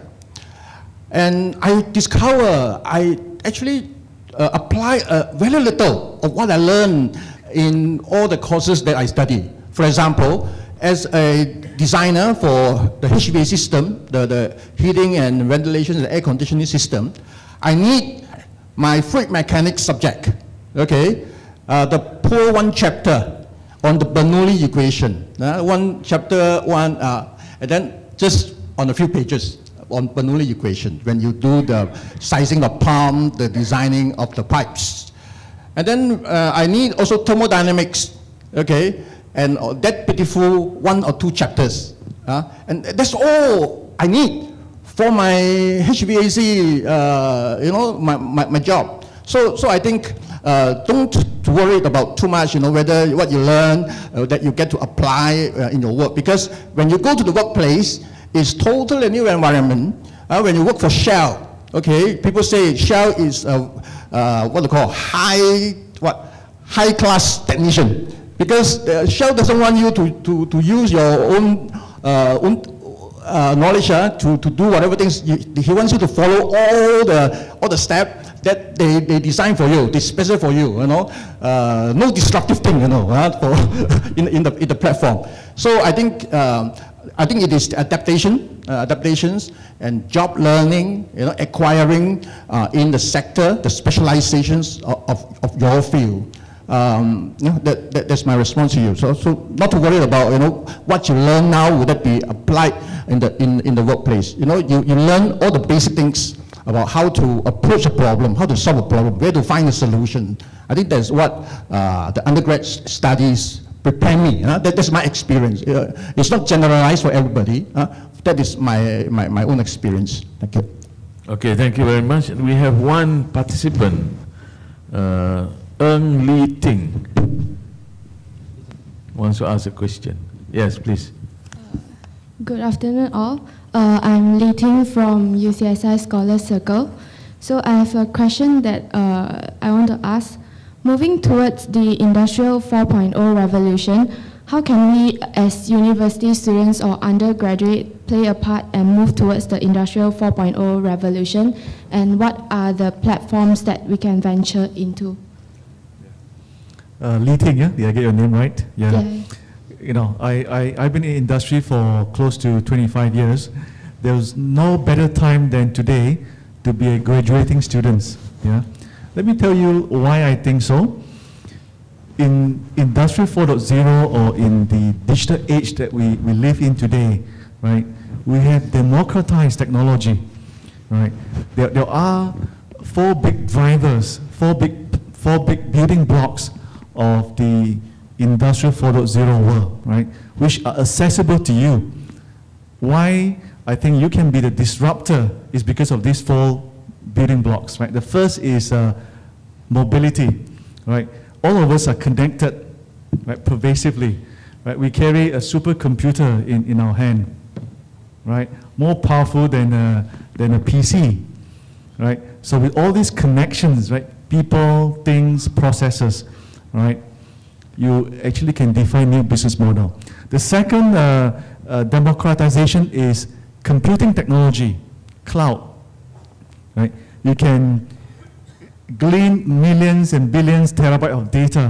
And I discover I actually uh, apply uh, very little of what I learned in all the courses that I study. For example, as a designer for the H V A C system, the, the heating and ventilation and air conditioning system, I need my fluid mechanics subject, okay? Uh, the poor one chapter on the Bernoulli equation, uh, one chapter one, uh, and then just on a few pages on Bernoulli equation, when you do the sizing of pump, the designing of the pipes. And then uh, I need also thermodynamics, okay? And uh, that pitiful one or two chapters. Uh, and that's all I need for my H V A C, uh, you know, my, my, my job. So, so I think uh, don't worry about too much, you know, whether what you learn, uh, that you get to apply uh, in your work. Because when you go to the workplace, it's totally new environment. Uh, when you work for Shell, okay, people say Shell is uh, uh, what they call high, what, high class technician. Because uh, Shell doesn't want you to, to, to use your own, uh, own uh, knowledge uh, to, to do whatever things. You, he wants you to follow all the, all the steps that they, they design for you, they specify for you, you know. Uh, no disruptive thing, you know, uh, for in, in, the, in the platform. So I think, um, I think it is adaptation, uh, adaptations and job learning, you know, acquiring uh, in the sector, the specializations of, of, of your field. Um, you know, that, that, that's my response to you. So, so not to worry about, you know, what you learn now, would that be applied in the, in, in the workplace. You know, you, you learn all the basic things about how to approach a problem, how to solve a problem, where to find a solution. I think that's what uh, the undergrad studies prepare me. You know? that, that's my experience. Uh, it's not generalized for everybody. Uh, that is my, my, my own experience. Thank you. Okay, thank you very much. And we have one participant, uh, Ng Lee Ting, wants to ask a question. Yes, please. Uh, good afternoon, all. Uh, I'm Lee Ting from U C S I Scholar Circle. So I have a question that uh, I want to ask. Moving towards the Industrial four point oh revolution, how can we as university students or undergraduate play a part and move towards the Industrial four point oh revolution? And what are the platforms that we can venture into? Uh, Lee Ting, yeah? Did I get your name right? Yeah. yeah. You know, I, I, I've been in industry for close to twenty-five years. There's no better time than today to be a graduating student. Yeah. Let me tell you why I think so. In Industry four point oh or in the digital age that we, we live in today, right, we have democratized technology, right? There, there are four big drivers, four big, four big building blocks of the Industrial four point oh world, right, which are accessible to you. Why I think you can be the disruptor is because of these four building blocks, right? The first is uh, mobility, right? All of us are connected, right, pervasively, right? We carry a supercomputer in, in our hand, right? More powerful than a, than a P C, right? So with all these connections, right, people, things, processes, right, you actually can define new business model. The second uh, uh, democratization is computing technology, cloud, right? You can glean millions and billions terabyte of data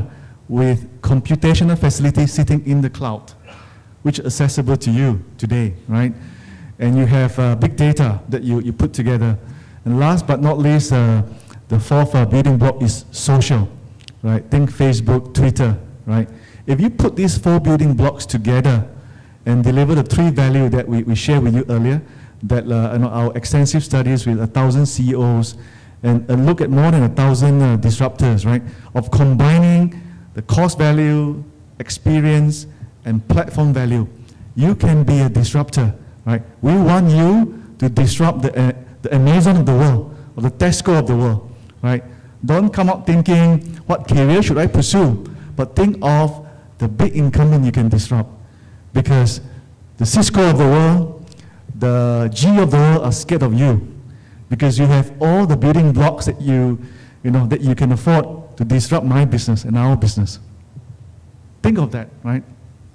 with computational facilities sitting in the cloud, which is accessible to you today, right? And you have uh, big data that you, you put together. And last but not least, uh, the fourth uh, building block is social, right? Think Facebook, Twitter, right? If you put these four building blocks together and deliver the three value that we, we shared with you earlier, that uh, you know, our extensive studies with a thousand C E Os and uh, look at more than a thousand uh, disruptors, right? Of combining the cost value, experience, and platform value. You can be a disruptor, right? We want you to disrupt the, uh, the Amazon of the world, or the Tesco of the world, right? Don't come up thinking, what career should I pursue? But think of the big incumbent you can disrupt. Because the Cisco of the world, the G of the world are scared of you. Because you have all the building blocks that you, you know, that you can afford to disrupt my business and our business. Think of that, right?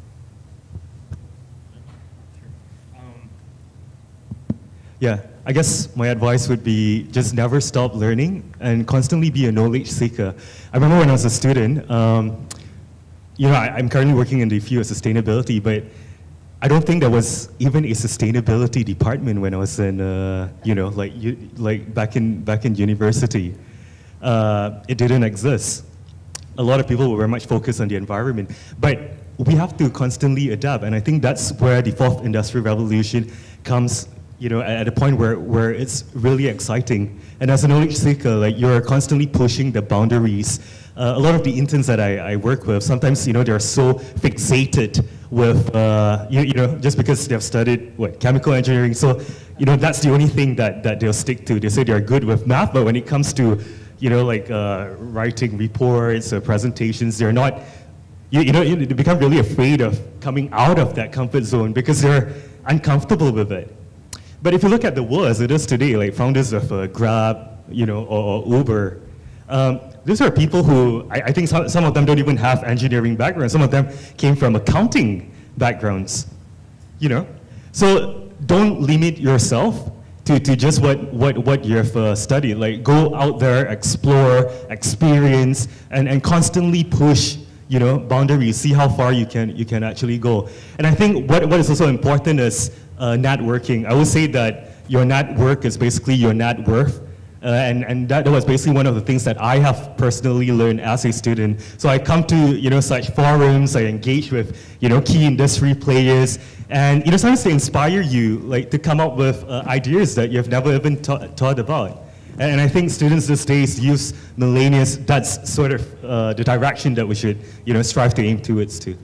Um, yeah, I guess my advice would be just never stop learning and constantly be a knowledge seeker. I remember when I was a student, um, you know, I, I'm currently working in the field of sustainability, but I don't think there was even a sustainability department when I was in, uh, you know, like, you, like back in back in university. Uh, it didn't exist. A lot of people were very much focused on the environment, but we have to constantly adapt, and I think that's where the fourth industrial revolution comes, you know, at a point where where it's really exciting. And as a knowledge seeker, like, you're constantly pushing the boundaries. Uh, a lot of the interns that I, I work with, sometimes, you know, they're so fixated with, uh, you, you know, just because they've studied, what, chemical engineering. So, you know, that's the only thing that, that they'll stick to. They say they're good with math, but when it comes to, you know, like uh, writing reports or presentations, they're not, you, you know, you, they become really afraid of coming out of that comfort zone because they're uncomfortable with it. But if you look at the world as it is today, like founders of uh, Grab, you know, or, or Uber, um, these are people who, I, I think some, some of them don't even have engineering backgrounds. Some of them came from accounting backgrounds, you know? So don't limit yourself to, to just what, what, what you've uh, studied. Like, go out there, explore, experience, and, and constantly push, you know, boundaries, see how far you can, you can actually go. And I think what, what is also important is uh, networking. I would say that your network is basically your net worth. Uh, and and that, that was basically one of the things that I have personally learned as a student. So I come to, you know, such forums, I engage with, you know, key industry players, and, you know, sometimes they inspire you, like, to come up with uh, ideas that you've never even thought about. And, and I think students these days use millennials. That's sort of uh, the direction that we should, you know, strive to aim towards too.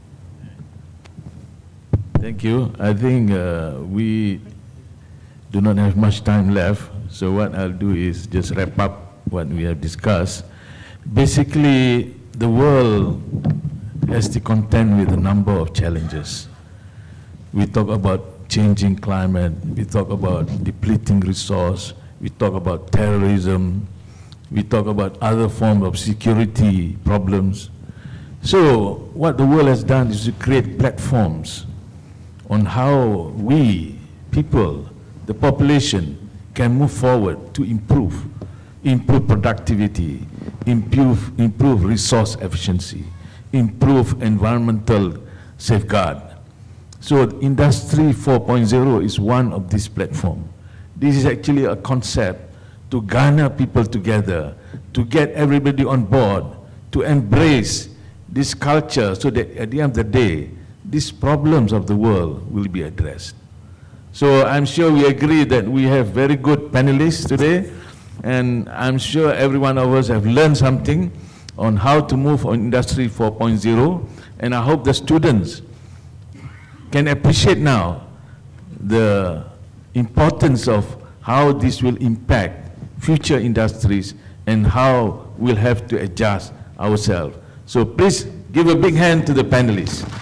Thank you. I think uh, we do not have much time left. So what I'll do is just wrap up what we have discussed. Basically, the world has to contend with a number of challenges. We talk about changing climate, we talk about depleting resource, we talk about terrorism, we talk about other forms of security problems. So what the world has done is to create platforms on how we, people, the population, can move forward to improve, improve productivity, improve, improve resource efficiency, improve environmental safeguard. So Industry four point oh is one of these platforms. This is actually a concept to garner people together, to get everybody on board, to embrace this culture so that at the end of the day, these problems of the world will be addressed. So I'm sure we agree that we have very good panelists today, and I'm sure every one of us have learned something on how to move on Industry four point oh, and I hope the students can appreciate now the importance of how this will impact future industries and how we'll have to adjust ourselves. So please give a big hand to the panelists.